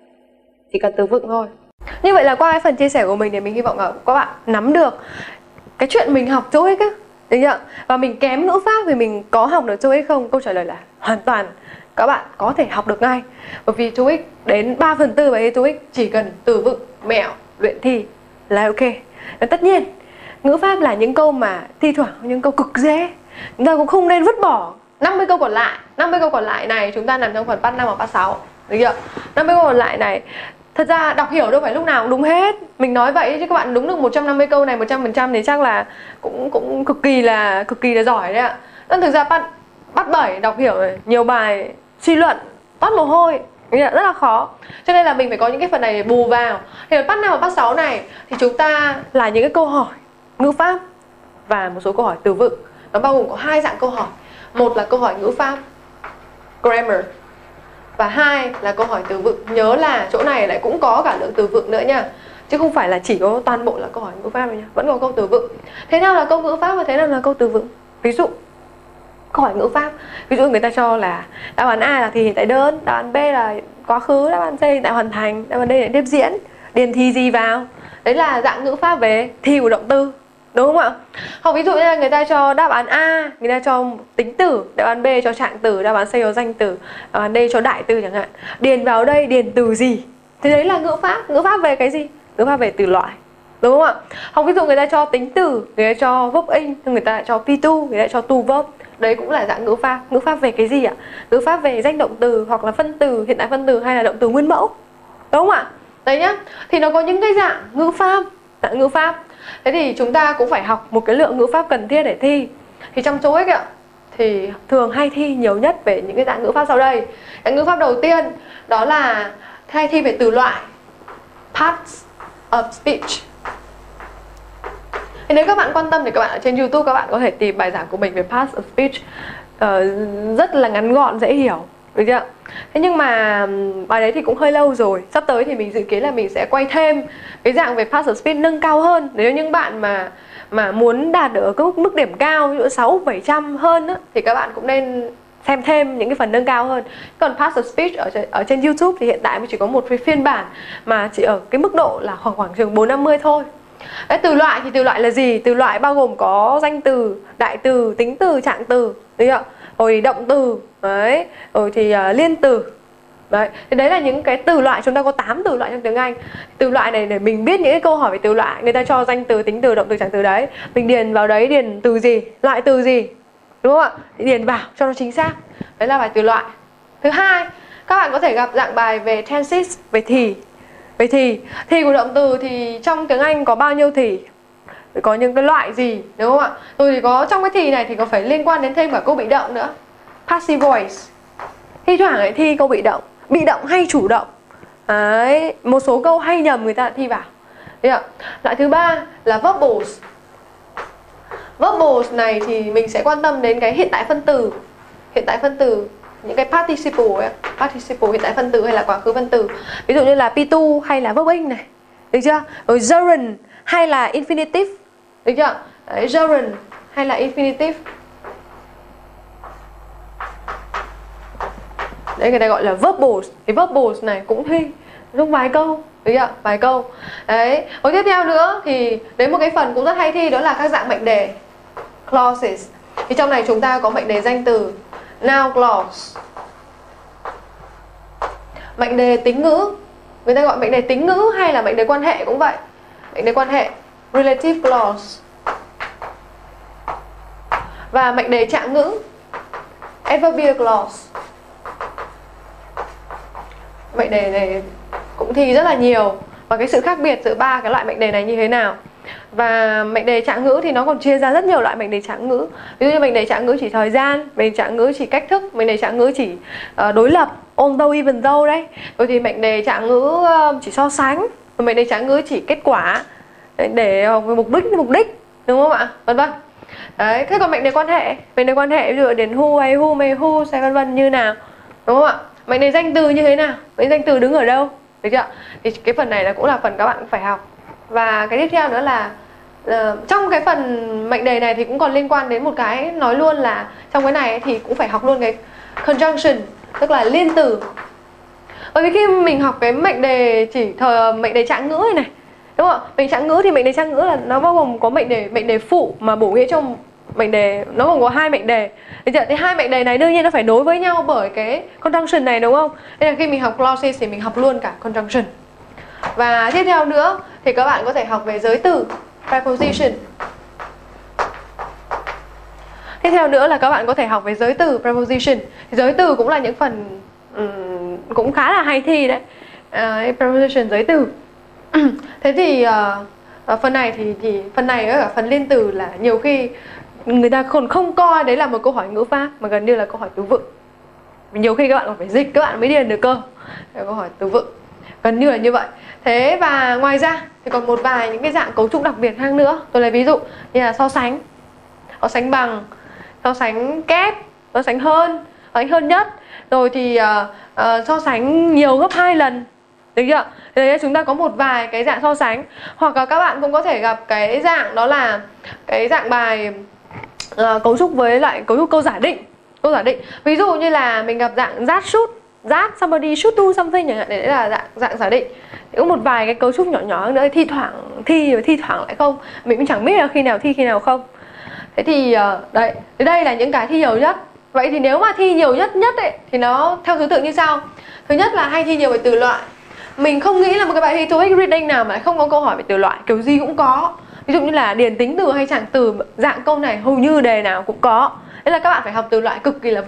[SPEAKER 1] Chỉ cần từ vựng thôi. Như vậy là qua cái phần chia sẻ của mình thì mình hy vọng là các bạn nắm được cái chuyện mình học TOEIC á, được chưa? Và mình kém ngữ pháp thì mình có học được TOEIC không? Câu trả lời là hoàn toàn các bạn có thể học được ngay. Bởi vì TOEIC đến 3/4 bài TOEIC chỉ cần từ vựng, mẹo, luyện thi là ok. Và tất nhiên ngữ pháp là những câu mà thi thoảng những câu cực dễ, chúng ta cũng không nên vứt bỏ. 50 câu còn lại, 50 câu còn lại này chúng ta nằm trong phần part 5 và part 6, được chưa? 50 câu còn lại này, thật ra đọc hiểu đâu phải lúc nào cũng đúng hết. Mình nói vậy chứ các bạn đúng được 150 câu này 100% thì chắc là cũng cực kỳ là giỏi đấy ạ. Nên thực ra part 7 đọc hiểu này, nhiều bài suy luận, toát mồ hôi, rất là khó. Cho nên là mình phải có những cái phần này để bù vào. Thì ở part 5 và part 6 này thì chúng ta là những cái câu hỏi ngữ pháp và một số câu hỏi từ vựng. Nó bao gồm có 2 dạng câu hỏi. Một là câu hỏi ngữ pháp, grammar, và 2 là câu hỏi từ vựng. Nhớ là chỗ này lại cũng có cả lượng từ vựng nữa nha, chứ không phải là chỉ có toàn bộ là câu hỏi ngữ pháp thôi nha, vẫn có câu từ vựng. Thế nào là câu ngữ pháp và thế nào là câu từ vựng? Ví dụ câu hỏi ngữ pháp, ví dụ người ta cho là đáp án A là thì hiện tại đơn, đáp án B là quá khứ, đáp án C hiện tại hoàn thành, đáp án D là tiếp diễn, điền thì gì vào. Đấy là dạng ngữ pháp về thì của động từ, đúng không ạ? Hoặc ví dụ như là người ta cho đáp án A, người ta cho tính từ, đáp án B cho trạng từ, đáp án C cho danh từ, đáp án D cho đại từ chẳng hạn. Điền vào đây, điền từ gì? Thì đấy là ngữ pháp. Ngữ pháp về cái gì? Ngữ pháp về từ loại, đúng không ạ? Hoặc ví dụ người ta cho tính từ, người ta cho verb in, người ta cho P2, người ta cho to verb. Đấy cũng là dạng ngữ pháp. Ngữ pháp về cái gì ạ? Ngữ pháp về danh động từ hoặc là phân từ, hiện tại phân từ hay là động từ nguyên mẫu. đúng không ạ? Đấy nhá. Thì nó có những cái dạng ngữ pháp. Thế thì chúng ta cũng phải học một cái lượng ngữ pháp cần thiết để thi. Thì trong TOEIC ạ, thì thường hay thi nhiều nhất về những cái dạng ngữ pháp sau đây. Cái ngữ pháp đầu tiên đó là hay thi về từ loại, parts of speech. Thì nếu các bạn quan tâm thì các bạn ở trên YouTube các bạn có thể tìm bài giảng của mình về parts of speech, rất là ngắn gọn, dễ hiểu, được chưa? Thế nhưng mà bài đấy thì cũng hơi lâu rồi. Sắp tới thì mình dự kiến là mình sẽ quay thêm cái dạng về parts of speech nâng cao hơn. Nếu những bạn mà muốn đạt được cái mức điểm cao, ví dụ 600-700 hơn á, thì các bạn cũng nên xem thêm những cái phần nâng cao hơn. Còn parts of speech ở trên YouTube thì hiện tại mới chỉ có một phiên bản mà chỉ ở cái mức độ là khoảng chừng 450 thôi. Đấy, từ loại thì từ loại là gì? Từ loại bao gồm có danh từ, đại từ, tính từ, trạng từ, được chưa? Rồi động từ, đấy, rồi thì liên từ. Đấy, thì đấy là những cái từ loại, chúng ta có 8 từ loại trong tiếng Anh. Từ loại này để mình biết những cái câu hỏi về từ loại, người ta cho danh từ, tính từ, động từ, trạng từ đấy, mình điền vào đấy, điền từ gì, loại từ gì, đúng không ạ? Thì điền vào cho nó chính xác. Đấy là bài từ loại. Thứ hai, các bạn có thể gặp dạng bài về tenses, về thì. Về thì của động từ thì trong tiếng Anh có bao nhiêu thì? Có những cái loại gì, đúng không ạ? Rồi thì có trong cái thì này thì có phải liên quan đến thêm cả câu bị động nữa. Passive voice. Thi thoảng lại thi câu bị động hay chủ động. Đấy, một số câu hay nhầm người ta lại thi vào. Đấy ạ. Loại thứ ba là verbals. Verbals này thì mình sẽ quan tâm đến cái hiện tại phân từ. Hiện tại phân từ, những cái participle ấy, participle hiện tại phân từ hay là quá khứ phân từ. Ví dụ như là P2 hay là verb ing này. Được chưa? Rồi gerund hay là infinitive. Được chưa? Đấy, gerund hay là infinitive. Đấy, người ta gọi là verbals. Thì verbals này cũng thi trong vài câu, được chưa? Vài câu. Đấy. Rồi tiếp theo nữa thì đến một cái phần cũng rất hay thi, đó là các dạng mệnh đề, clauses. Thì trong này chúng ta có mệnh đề danh từ, noun clause. Mệnh đề tính ngữ, người ta gọi mệnh đề tính ngữ hay là mệnh đề quan hệ cũng vậy. Mệnh đề quan hệ, relative clause. Và mệnh đề trạng ngữ, adverbial clause. Mệnh đề này cũng thi rất là nhiều. Và cái sự khác biệt giữa ba cái loại mệnh đề này như thế nào. Và mệnh đề trạng ngữ thì nó còn chia ra rất nhiều loại mệnh đề trạng ngữ. Ví dụ như mệnh đề trạng ngữ chỉ thời gian, mệnh đề trạng ngữ chỉ cách thức, mệnh đề trạng ngữ chỉ đối lập, although, even though đấy. Rồi thì mệnh đề trạng ngữ chỉ so sánh, và mệnh đề trạng ngữ chỉ kết quả để mục đích, đúng không ạ? Vân vân. Đấy, thế còn mệnh đề quan hệ ví dụ đến who hay who may who hay vân vân như nào, đúng không ạ? Mệnh đề danh từ như thế nào? Mệnh đề danh từ đứng ở đâu? Được chưa? Thì cái phần này là cũng là phần các bạn phải học. Và cái tiếp theo nữa là trong cái phần mệnh đề này thì cũng còn liên quan đến một cái, nói luôn là trong cái này thì cũng phải học luôn cái conjunction, tức là liên từ. Bởi vì khi mình học cái mệnh đề mệnh đề trạng ngữ này, đúng không? Mệnh trạng ngữ thì mệnh đề trạng ngữ là nó bao gồm có mệnh đề phụ mà bổ nghĩa trong mệnh đề, nó gồm có 2 mệnh đề. Thì 2 mệnh đề này đương nhiên nó phải nối với nhau bởi cái conjunction này, đúng không? Nên là khi mình học clauses thì mình học luôn cả conjunction. Và tiếp theo nữa thì các bạn có thể học về giới từ, preposition. Tiếp theo nữa là các bạn có thể học về giới từ, preposition. Thì giới từ cũng là những phần cũng khá là hay thi đấy. Preposition, giới từ. Thế thì phần này thì phần này với cả phần liên từ là nhiều khi người ta còn không coi đấy là một câu hỏi ngữ pháp mà gần như là câu hỏi từ vựng. Nhiều khi các bạn còn phải dịch các bạn mới điền được cơ. Câu hỏi từ vựng gần như là như vậy. Thế và ngoài ra thì còn một vài những cái dạng cấu trúc đặc biệt khác nữa. Tôi lấy ví dụ như là so sánh bằng, so sánh kép, so sánh hơn nhất. Rồi thì so sánh nhiều gấp 2 lần. Được chưa? Thế chúng ta có một vài cái dạng so sánh. Hoặc là các bạn cũng có thể gặp cái dạng đó là cái dạng bài cấu trúc với lại cấu trúc câu giả định. Ví dụ như là mình gặp dạng that somebody should do something chẳng hạn, đấy là dạng giả định. Thì có một vài cái cấu trúc nhỏ nữa, thi thoảng lại không. Mình cũng chẳng biết là khi nào thi khi nào không. Thế thì đây là những cái thi nhiều nhất. Vậy thì nếu mà thi nhiều nhất ấy, thì nó theo thứ tự như sau. Thứ nhất là hay thi nhiều về từ loại. Mình không nghĩ là một cái bài thi TOEIC reading nào mà lại không có câu hỏi về từ loại, kiểu gì cũng có. Ví dụ như là điền tính từ hay trạng từ, dạng câu này hầu như đề nào cũng có. Nên là các bạn phải học từ loại cực kỳ là vững.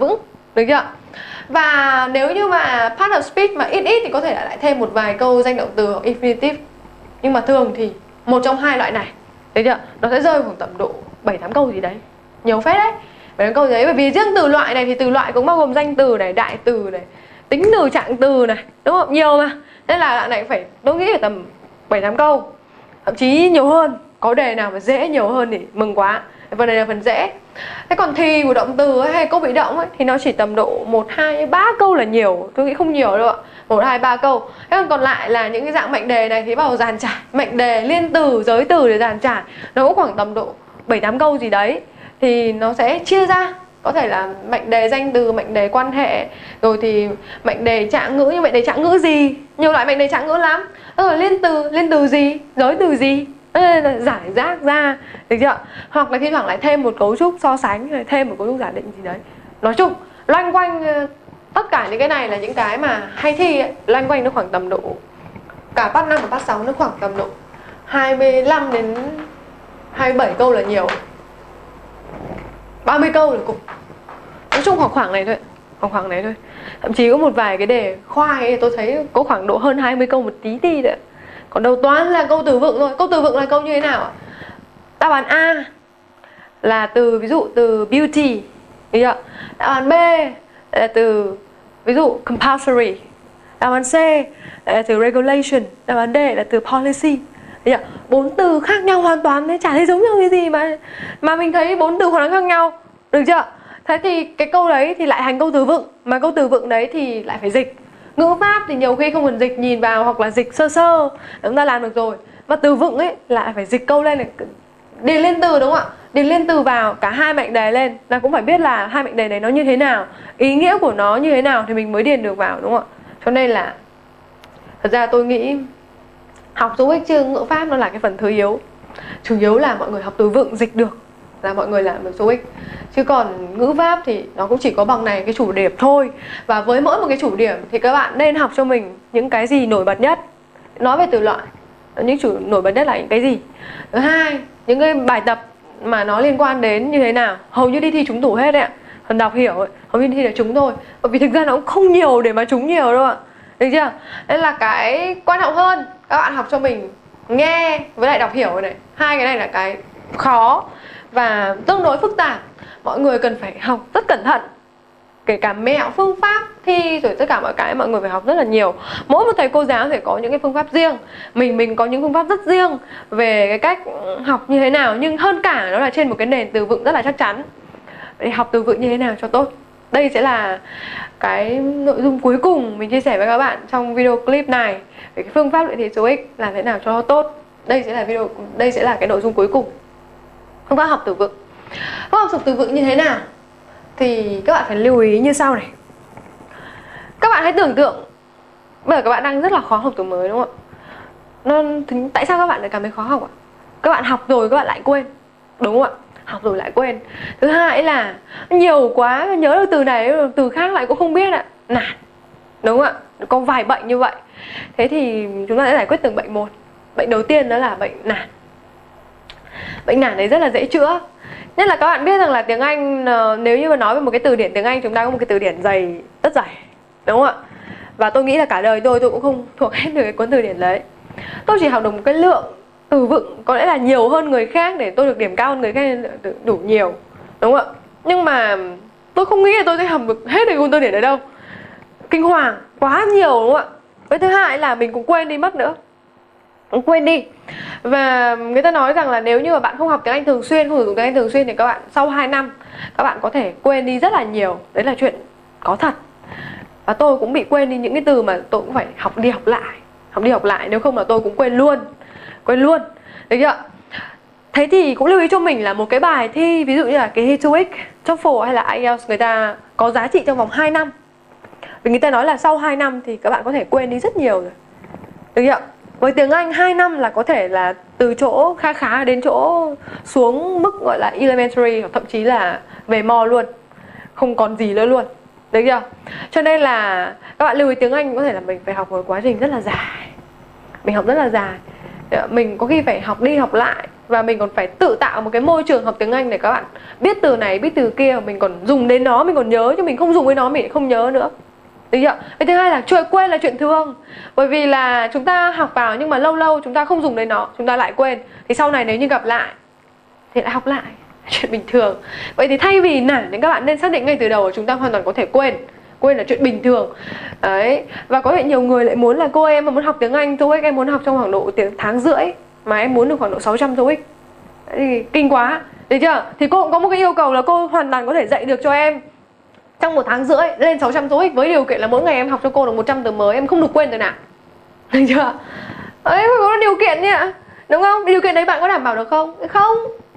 [SPEAKER 1] Được chưa? Và nếu như mà part of speech mà ít ít thì có thể là lại thêm một vài câu danh động từ hoặc infinitive. Nhưng mà thường thì một trong hai loại này, được chưa? Nó sẽ rơi khoảng tầm độ 7-8 câu gì đấy. Nhiều phết đấy. 7-8 câu gì đấy. Bởi vì riêng từ loại này thì từ loại cũng bao gồm danh từ này, đại từ này, tính từ, trạng từ này, đúng không? Nhiều mà. Nên là đoạn này phải, tôi nghĩ là tầm 7-8 câu. Thậm chí nhiều hơn. Có đề nào mà dễ nhiều hơn thì mừng quá. Phần này là phần dễ. Thế còn thì của động từ ấy, hay câu bị động ấy, thì nó chỉ tầm độ 1, 2, 3 câu là nhiều. Tôi nghĩ không nhiều đâu ạ. 1, 2, 3 câu. Thế còn lại là những cái dạng mệnh đề này thì bắt đầu dàn trải. Mệnh đề, liên từ, giới từ để dàn trải. Nó cũng khoảng tầm độ 7-8 câu gì đấy. Thì nó sẽ chia ra. Có thể là mệnh đề danh từ, mệnh đề quan hệ. Rồi thì mệnh đề trạng ngữ, nhưng mệnh đề trạng ngữ gì? Nhiều loại mệnh đề trạng ngữ lắm. Rồi liên từ gì? Giới từ gì? Giải rác ra, được chưa? Hoặc là thi thoảng lại thêm một cấu trúc so sánh, thêm một cấu trúc giả định gì đấy. Nói chung loanh quanh tất cả những cái này là những cái mà hay thi ấy, loanh quanh nó khoảng tầm độ, cả part 5 và part 6 nó khoảng tầm độ 25 đến 27 câu là nhiều, 30 câu là cùng. Nói chung khoảng này thôi, khoảng này thôi. Thậm chí có một vài cái đề khoai ấy, tôi thấy có khoảng độ hơn 20 câu một tí đi đấy. Còn đầu toán là câu từ vựng thôi. Câu từ vựng là câu như thế nào ạ? Đáp án A là từ, ví dụ từ beauty, được chưa? Đáp án B là từ, ví dụ compulsory. Đáp án C là từ regulation. Đáp án D là từ policy. Được chưa? 4 từ khác nhau hoàn toàn đấy, chả thấy giống nhau cái gì mà mình thấy 4 từ hoàn toàn khác nhau. Được chưa? Thế thì cái câu đấy thì lại thành câu từ vựng. Mà câu từ vựng đấy thì lại phải dịch. Ngữ pháp thì nhiều khi không cần dịch, nhìn vào hoặc là dịch sơ sơ chúng ta làm được rồi. Mà từ vựng ấy lại phải dịch câu lên này, điền liên từ, đúng không ạ? Điền liên từ vào cả hai mệnh đề lên là cũng phải biết là hai mệnh đề này nó như thế nào, ý nghĩa của nó như thế nào thì mình mới điền được vào, đúng không ạ? Cho nên là thật ra tôi nghĩ học dấu ích chương ngữ pháp nó là cái phần thứ yếu. Chủ yếu là mọi người học từ vựng dịch được là mọi người làm được số ích. Chứ còn ngữ pháp thì nó cũng chỉ có bằng này cái chủ điểm thôi. Và với mỗi một cái chủ điểm thì các bạn nên học cho mình những cái gì nổi bật nhất. Nói về từ loại, những chủ nổi bật nhất là những cái gì. Thứ hai, những cái bài tập mà nó liên quan đến như thế nào. Hầu như đi thi trúng tủ hết đấy ạ. Phần đọc hiểu ấy, hầu như đi thi là trúng thôi. Bởi vì thực ra nó cũng không nhiều để mà trúng nhiều đâu ạ. Được chưa? Nên là cái quan trọng hơn, các bạn học cho mình nghe với lại đọc hiểu này. Hai cái này là cái khó và tương đối phức tạp. Mọi người cần phải học rất cẩn thận. Kể cả mẹo, phương pháp thi rồi tất cả mọi cái mọi người phải học rất là nhiều. Mỗi một thầy cô giáo sẽ có những cái phương pháp riêng. Mình có những phương pháp rất riêng về cái cách học như thế nào. Nhưng hơn cả nó là trên một cái nền từ vựng rất là chắc chắn. Để học từ vựng như thế nào cho tốt. Đây sẽ là cái nội dung cuối cùng mình chia sẻ với các bạn trong video clip này. Về cái phương pháp luyện thi số X làm thế nào cho nó tốt. Đây sẽ là cái nội dung cuối cùng. Phương pháp học từ vựng. Phương pháp học từ vựng như thế nào thì các bạn phải lưu ý như sau này. Các bạn hãy tưởng tượng bây giờ các bạn đang rất là khó học từ mới, đúng không ạ? Tại sao các bạn lại cảm thấy khó học ạ? Các bạn học rồi các bạn lại quên, đúng không ạ? Học rồi lại quên. Thứ hai là nhiều quá, nhớ được từ này từ khác lại cũng không biết ạ. Nản, đúng không ạ? Có vài bệnh như vậy. Thế thì chúng ta sẽ giải quyết từng bệnh một. Bệnh đầu tiên đó là bệnh nản. Bệnh nản đấy rất là dễ chữa. Nhất là các bạn biết rằng là tiếng Anh, nếu như mà nói về một cái từ điển tiếng Anh, chúng ta có một cái từ điển dày, rất dày, đúng không ạ? Và tôi nghĩ là cả đời tôi cũng không thuộc hết được cái cuốn từ điển đấy. Tôi chỉ học được một cái lượng từ vựng có lẽ là nhiều hơn người khác để tôi được điểm cao hơn người khác đủ nhiều, đúng không ạ? Nhưng mà tôi không nghĩ là tôi sẽ học được hết được cuốn từ điển đấy đâu. Kinh hoàng, quá nhiều, đúng không ạ? Với thứ hai là mình cũng quên đi mất nữa. Quên đi. Và người ta nói rằng là nếu như mà bạn không học tiếng Anh thường xuyên, không sử dụng tiếng Anh thường xuyên thì các bạn sau 2 năm các bạn có thể quên đi rất là nhiều. Đấy là chuyện có thật. Và tôi cũng bị quên đi những cái từ mà tôi cũng phải học đi học lại, nếu không là tôi cũng quên luôn. Được chưa? Thế thì cũng lưu ý cho mình là một cái bài thi, ví dụ như là cái TOEIC, TOEFL hay là IELTS, người ta có giá trị trong vòng 2 năm. Vì người ta nói là sau 2 năm thì các bạn có thể quên đi rất nhiều rồi. Được chưa? Với tiếng Anh 2 năm là có thể là từ chỗ khá khá đến chỗ xuống mức gọi là elementary, hoặc thậm chí là về mò luôn, không còn gì nữa luôn. Được chưa? Cho nên là các bạn lưu ý tiếng Anh có thể là mình phải học một quá trình rất là dài. Mình học rất là dài. Mình có khi phải học đi học lại và mình còn phải tự tạo một cái môi trường học tiếng Anh để các bạn biết từ này, biết từ kia, mình còn dùng đến nó, mình còn nhớ, chứ mình không dùng với nó mình không nhớ nữa. Được chưa? Cái thứ hai là quên là chuyện thường. Bởi vì là chúng ta học vào nhưng mà lâu lâu chúng ta không dùng đến nó, chúng ta lại quên. Thì sau này nếu như gặp lại thì lại học lại, chuyện bình thường. Vậy thì thay vì nản thì các bạn nên xác định ngay từ đầu là chúng ta hoàn toàn có thể quên. Quên là chuyện bình thường. Đấy. Và có thể nhiều người lại muốn là cô ơi, em mà muốn học tiếng Anh TOEIC em muốn học trong khoảng độ tháng rưỡi, mà em muốn được khoảng độ 600 TOEIC. Thì kinh quá. Được chưa? Thì cô cũng có một cái yêu cầu là cô hoàn toàn có thể dạy được cho em trong 1 tháng rưỡi lên 600 TOEIC, với điều kiện là mỗi ngày em học cho cô được 100 từ mới, em không được quên từ nào. Được chưa? Đấy, có điều kiện nhỉ, đúng không? Điều kiện đấy bạn có đảm bảo được không? Không.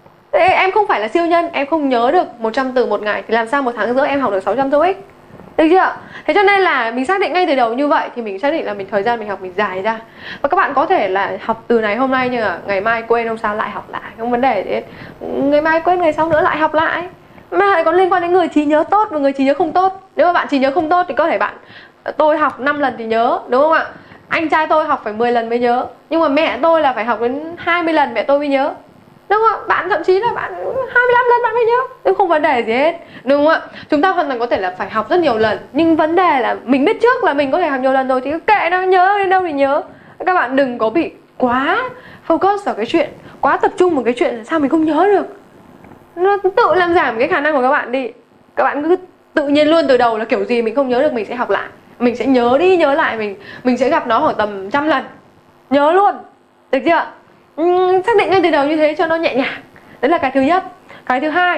[SPEAKER 1] Em không phải là siêu nhân, em không nhớ được 100 từ một ngày thì làm sao 1 tháng rưỡi em học được 600 TOEIC? Được chưa? Thế cho nên là mình xác định ngay từ đầu như vậy thì mình xác định là thời gian mình học mình dài ra. Và các bạn có thể là học từ này hôm nay nhưng mà ngày mai quên, hôm sau lại học lại, không vấn đề gì. Ngày mai quên, ngày sau nữa lại học lại. Mà lại còn liên quan đến người trí nhớ tốt và người trí nhớ không tốt. Nếu mà bạn trí nhớ không tốt thì có thể tôi học 5 lần thì nhớ, đúng không ạ? Anh trai tôi học phải 10 lần mới nhớ. Nhưng mà mẹ tôi là phải học đến 20 lần mẹ tôi mới nhớ. Đúng không ạ? Bạn thậm chí là bạn 25 lần bạn mới nhớ, không vấn đề gì hết. Đúng không ạ? Chúng ta hoàn toàn có thể là phải học rất nhiều lần. Nhưng vấn đề là mình biết trước là mình có thể học nhiều lần rồi thì kệ nó, nhớ đến đâu thì nhớ. Các bạn đừng có bị quá focus vào cái chuyện, quá tập trung vào cái chuyện là sao mình không nhớ được. Nó tự làm giảm cái khả năng của các bạn đi. Các bạn cứ tự nhiên luôn từ đầu là kiểu gì mình không nhớ được mình sẽ học lại, mình sẽ nhớ đi nhớ lại, mình sẽ gặp nó khoảng tầm 100 lần, nhớ luôn. Được chưa? Xác định ngay từ đầu như thế cho nó nhẹ nhàng. Đấy là cái thứ nhất. Cái thứ hai,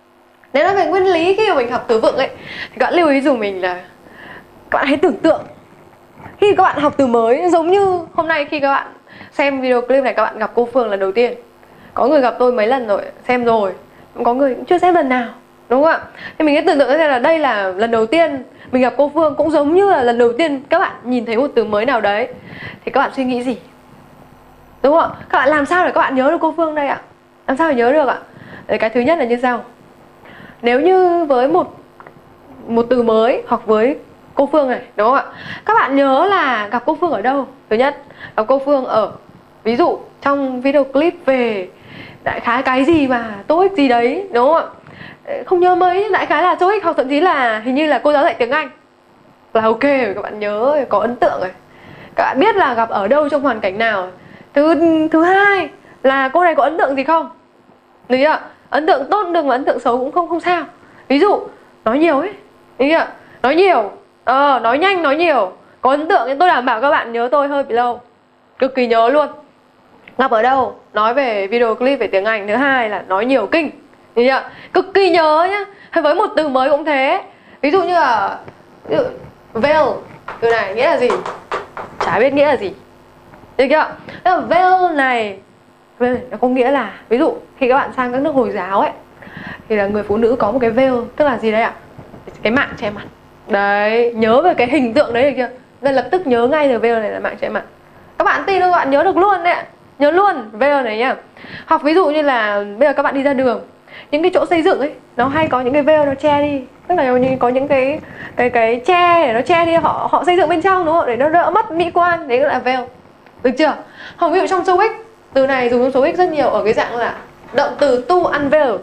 [SPEAKER 1] nếu nói về nguyên lý khi mà mình học từ vựng ấy thì các bạn lưu ý dùm mình là các bạn hãy tưởng tượng khi các bạn học từ mới, giống như hôm nay khi các bạn xem video clip này các bạn gặp cô Phương lần đầu tiên. Có người gặp tôi mấy lần rồi, xem rồi, có người cũng chưa xem lần nào, đúng không ạ? Thì mình hãy tưởng tượng ra là đây là lần đầu tiên mình gặp cô Phương, cũng giống như là lần đầu tiên các bạn nhìn thấy một từ mới nào đấy. Thì các bạn suy nghĩ gì? Đúng không ạ? Các bạn làm sao để các bạn nhớ được cô Phương đây ạ? Làm sao để nhớ được ạ? Đấy, cái thứ nhất là như sau. Nếu như với một từ mới hoặc với cô Phương này, đúng không ạ? Các bạn nhớ là gặp cô Phương ở đâu? Thứ nhất, gặp cô Phương ở, ví dụ trong video clip về đại khái cái gì mà TOEIC gì đấy, đúng không ạ? Không nhớ mấy, đại khái là TOEIC, hoặc thậm chí là hình như là cô giáo dạy tiếng Anh là ok rồi, các bạn nhớ rồi, có ấn tượng rồi. Các bạn biết là gặp ở đâu, trong hoàn cảnh nào. Thứ hai là cô này có ấn tượng gì không? Được chưa? Ấn tượng tốt được mà ấn tượng xấu cũng không sao. Ví dụ nói nhiều ấy, được chưa? Nói nhiều, nói nhanh, nói nhiều, có ấn tượng thì tôi đảm bảo các bạn nhớ tôi hơi bị lâu, cực kỳ nhớ luôn. Gặp ở đâu, nói về video clip về tiếng Anh. Thứ hai là nói nhiều kinh, được chưa? Cực kỳ nhớ nhá. Hay với một từ mới cũng thế. Ví dụ như là veil, từ này nghĩa là gì? Chả biết nghĩa là gì. Được chưa? Thế là veil này nó có nghĩa là, ví dụ khi các bạn sang các nước Hồi giáo ấy thì là người phụ nữ có một cái veil, tức là gì đấy ạ? Cái mạng che mặt. Đấy, nhớ về cái hình tượng đấy được chưa? Nên lập tức nhớ ngay từ veil này là mạng che mặt. Các bạn tin không? Các bạn nhớ được luôn đấy ạ. Nhớ luôn veil này nhá. Hoặc ví dụ như là bây giờ các bạn đi ra đường, những cái chỗ xây dựng ấy nó hay có những cái veil nó che đi, tức là có những cái che để nó che đi, họ xây dựng bên trong, đúng không? Để nó đỡ mất mỹ quan, đấy gọi là veil. Được chưa? Hoặc ví dụ trong TOEIC, từ này dùng trong TOEIC rất nhiều ở cái dạng là động từ to unveil.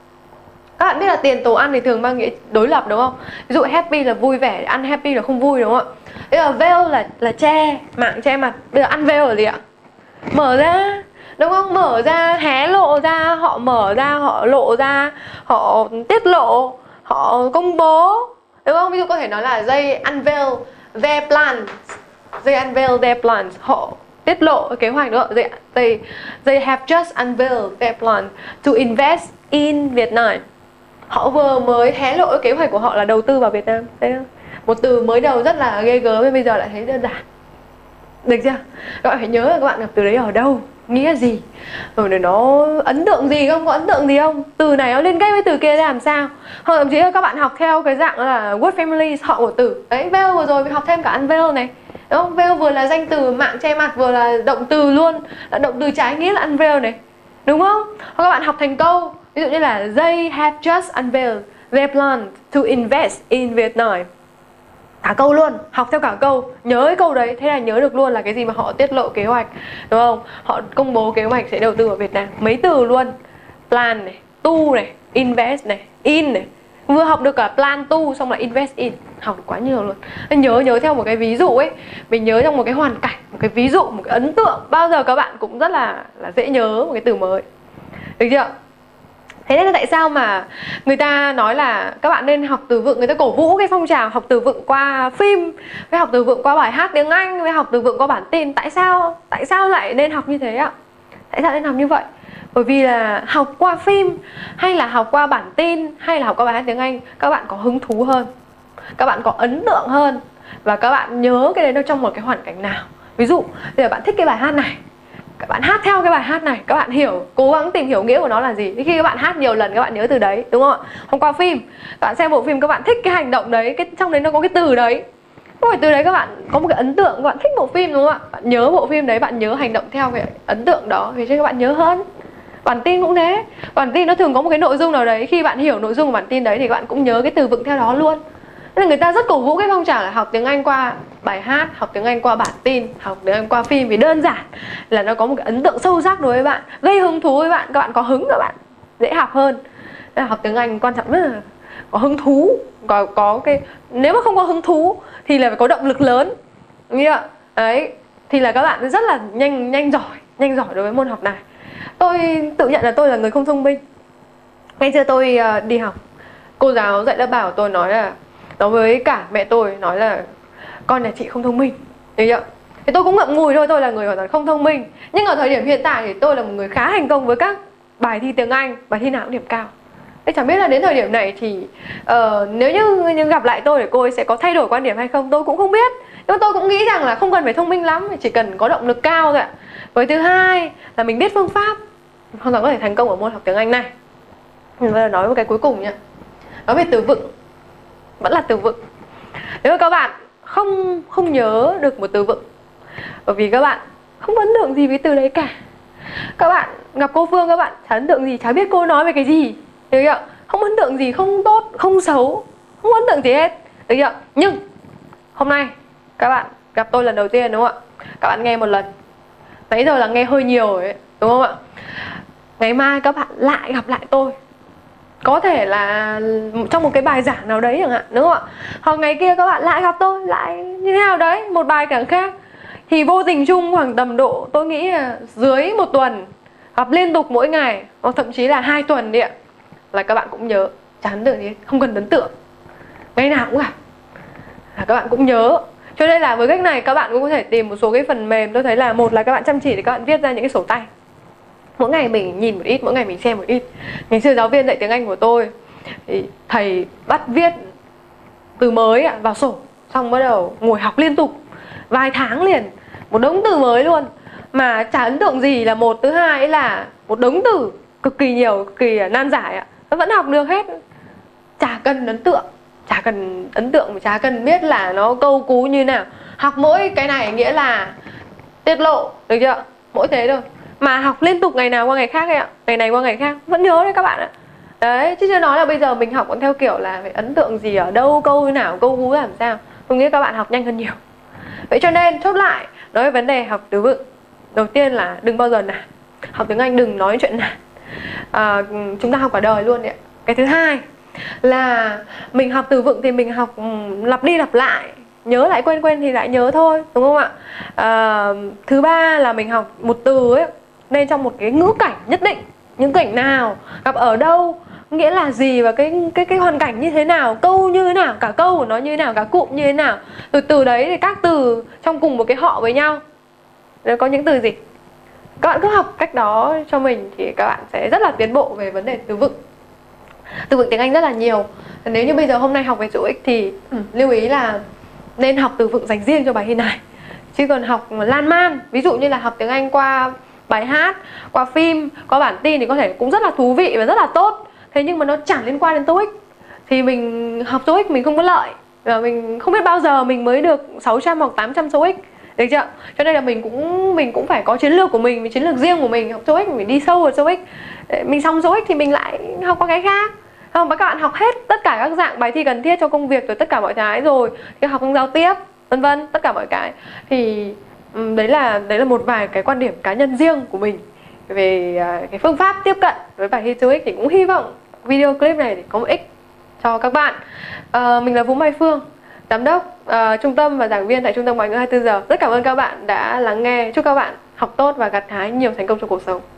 [SPEAKER 1] Các bạn biết là tiền tố ăn thì thường mang nghĩa đối lập, đúng không? Ví dụ happy là vui vẻ, unhappy là không vui, đúng không ạ? Bây giờ veil là che, mạng che mặt. Bây giờ unveil là gì ạ? Mở ra, đúng không? Mở ra, hé lộ ra, họ mở ra, họ lộ ra, họ tiết lộ, họ công bố, đúng không? Ví dụ có thể nói là they unveil their plans, they unveil their plans, họ tiết lộ kế hoạch, đúng không? They have just unveiled their plan to invest in Vietnam. Họ vừa mới hé lộ kế hoạch của họ là đầu tư vào Việt Nam. Thấy không? Một từ mới đầu rất là ghê gớm, bây giờ lại thấy đơn giản. Được chưa? Các bạn phải nhớ là các bạn gặp từ đấy ở đâu, nghĩa gì, rồi để nó ấn tượng gì không, có ấn tượng gì không, từ này nó liên kết với từ kia ra làm sao. Hoặc thậm chí là các bạn học theo cái dạng là word family, họ của từ. Đấy, veil vừa rồi mình học thêm cả unveil này. Đúng không? Veil vừa là danh từ mạng che mặt, vừa là động từ luôn, là động từ trái nghĩa là unveil này. Đúng không? Hoặc các bạn học thành câu, ví dụ như là they have just unveiled their plan to invest in Vietnam. cả câu luôn, học theo cả câu, nhớ cái câu đấy, thế là nhớ được luôn là cái gì mà họ tiết lộ kế hoạch, đúng không? Họ công bố kế hoạch sẽ đầu tư ở Việt Nam, mấy từ luôn: plan này, tu này, invest này, in này. Vừa học được cả plan tu xong là invest in, học được quá nhiều luôn. Nhớ theo một cái ví dụ ấy, mình nhớ trong một cái hoàn cảnh, một cái ví dụ, một cái ấn tượng, bao giờ các bạn cũng rất là dễ nhớ một cái từ mới, được chưa? Thế nên là tại sao mà người ta nói là các bạn nên học từ vựng, người ta cổ vũ cái phong trào học từ vựng qua phim, với học từ vựng qua bài hát tiếng Anh, với học từ vựng qua bản tin. Tại sao lại nên học như thế ạ? Tại sao nên học như vậy? Bởi vì là học qua phim hay là học qua bản tin hay là học qua bài hát tiếng Anh, các bạn có hứng thú hơn, các bạn có ấn tượng hơn, và các bạn nhớ cái đấy nó trong một cái hoàn cảnh nào. Ví dụ bây giờ bạn thích cái bài hát này, các bạn hát theo cái bài hát này, các bạn hiểu, cố gắng tìm hiểu nghĩa của nó là gì. Thì khi các bạn hát nhiều lần các bạn nhớ từ đấy, đúng không ạ? Hôm qua phim, các bạn xem bộ phim, các bạn thích cái hành động đấy, trong đấy nó có cái từ đấy, không phải từ đấy các bạn có một cái ấn tượng, các bạn thích bộ phim, đúng không ạ? Bạn nhớ bộ phim đấy, bạn nhớ hành động theo cái ấn tượng đó, thì cho các bạn nhớ hơn. Bản tin cũng thế, bản tin nó thường có một cái nội dung nào đấy, khi bạn hiểu nội dung của bản tin đấy thì các bạn cũng nhớ cái từ vựng theo đó luôn. Nên là người ta rất cổ vũ cái phong trào là học tiếng Anh qua bài hát, học tiếng Anh qua bản tin, học tiếng Anh qua phim, vì đơn giản là nó có một cái ấn tượng sâu sắc đối với bạn, gây hứng thú với bạn, các bạn có hứng, các bạn dễ học hơn. Nên là học tiếng Anh quan trọng nhất là có hứng thú, có cái, nếu mà không có hứng thú thì là phải có động lực lớn, như vậy đấy, thì là các bạn rất là nhanh giỏi đối với môn học này. Tôi tự nhận là tôi là người không thông minh. Ngày xưa tôi đi học, cô giáo dạy lớp 3 của tôi nói là, nói với cả mẹ tôi, nói là con nhà chị không thông minh, thấy chưa? Thì tôi cũng ngậm ngùi thôi, tôi là người hoàn toàn không thông minh. Nhưng ở thời điểm hiện tại thì tôi là một người khá thành công với các bài thi tiếng Anh, bài thi nào cũng điểm cao. Thế chẳng biết là đến thời điểm này thì nếu như gặp lại tôi thì cô ấy sẽ có thay đổi quan điểm hay không, tôi cũng không biết. Nhưng tôi cũng nghĩ rằng là không cần phải thông minh lắm, chỉ cần có động lực cao thôi ạ. Với thứ hai là mình biết phương pháp, hoàn toàn có thể thành công ở môn học tiếng Anh này. Bây giờ nói một cái cuối cùng nha, nói về từ vựng, vẫn là từ vựng. Nếu mà các bạn không nhớ được một từ vựng, bởi vì các bạn không ấn tượng gì với từ đấy cả. Các bạn gặp cô Phương, các bạn chả ấn tượng gì, chả biết cô nói về cái gì, được chưa? Không ấn tượng gì, không tốt, không xấu, không ấn tượng gì hết, được chưa? Nhưng hôm nay các bạn gặp tôi lần đầu tiên, đúng không ạ? Các bạn nghe một lần, nãy giờ là nghe hơi nhiều rồi ấy, đúng không ạ? Ngày mai các bạn lại gặp lại tôi, có thể là trong một cái bài giảng nào đấy chẳng hạn, đúng không ạ? Hoặc ngày kia các bạn lại gặp tôi, lại như thế nào đấy, một bài giảng khác. Thì vô tình chung khoảng tầm độ, tôi nghĩ là dưới một tuần, gặp liên tục mỗi ngày, hoặc thậm chí là 2 tuần đi ạ, là các bạn cũng nhớ, chả ấn tượng gì, không cần ấn tượng, ngày nào cũng gặp là các bạn cũng nhớ. Cho nên là với cách này các bạn cũng có thể tìm một số cái phần mềm. Tôi thấy là một là các bạn chăm chỉ thì các bạn viết ra những cái sổ tay, mỗi ngày mình nhìn một ít, mỗi ngày mình xem một ít. Ngày xưa giáo viên dạy tiếng Anh của tôi thì thầy bắt viết từ mới vào sổ, xong bắt đầu ngồi học liên tục vài tháng liền, một đống từ mới luôn, mà chả ấn tượng gì là một. Thứ hai ấy là một đống từ cực kỳ nhiều, cực kỳ nan giải ạ, nó vẫn học được hết. Chả cần ấn tượng, chả cần biết là nó câu cú như nào. Học mỗi cái này nghĩa là tiết lộ, được chưa? Mỗi thế thôi. Mà học liên tục ngày nào qua ngày khác ấy ạ, ngày này qua ngày khác, vẫn nhớ đấy các bạn ạ. Đấy, chứ chưa nói là bây giờ mình học còn theo kiểu là phải ấn tượng gì ở đâu, câu nào, câu cú làm sao. Tôi nghĩ các bạn học nhanh hơn nhiều. Vậy cho nên chốt lại, nói về vấn đề học từ vựng, đầu tiên là đừng bao giờ nản. Học tiếng Anh đừng nói chuyện nản. Chúng ta học cả đời luôn đấy ạ. Cái thứ hai là mình học từ vựng thì mình học lặp đi lặp lại, nhớ lại quên thì lại nhớ thôi, đúng không ạ? Thứ ba là mình học một từ ấy nên trong một cái ngữ cảnh nhất định, những cảnh nào, gặp ở đâu, nghĩa là gì, và cái hoàn cảnh như thế nào, câu như thế nào, cả câu của nó như thế nào, cả cụm như thế nào. Từ từ đấy thì các từ trong cùng một cái họ với nhau, nó có những từ gì. Các bạn cứ học cách đó cho mình thì các bạn sẽ rất là tiến bộ về vấn đề từ vựng. Từ vựng tiếng Anh rất là nhiều. Nếu như bây giờ hôm nay học về chữ X thì lưu ý là nên học từ vựng dành riêng cho bài thi này. Chứ còn học lan man, ví dụ như là học tiếng Anh qua bài hát, qua phim, qua bản tin thì có thể cũng rất là thú vị và rất là tốt. Thế nhưng mà nó chẳng liên quan đến TOEIC thì mình học TOEIC mình không có lợi, và mình không biết bao giờ mình mới được 600 hoặc 800 TOEIC, được chưa? Cho nên là mình cũng phải có chiến lược của mình, chiến lược riêng của mình. Học TOEIC mình phải đi sâu vào TOEIC, mình xong TOEIC thì mình lại học qua cái khác. không, các bạn học hết tất cả các dạng bài thi cần thiết cho công việc rồi, tất cả mọi cái rồi, thì học giao tiếp vân vân, tất cả mọi cái. Thì đấy là một vài cái quan điểm cá nhân riêng của mình về cái phương pháp tiếp cận với bài thi TOEIC. Thì cũng hy vọng video clip này để có một ích cho các bạn. Mình là Vũ Mai Phương, giám đốc trung tâm và giảng viên tại Trung tâm Ngoại ngữ 24 giờ. Rất cảm ơn các bạn đã lắng nghe. Chúc các bạn học tốt và gặt hái nhiều thành công trong cuộc sống.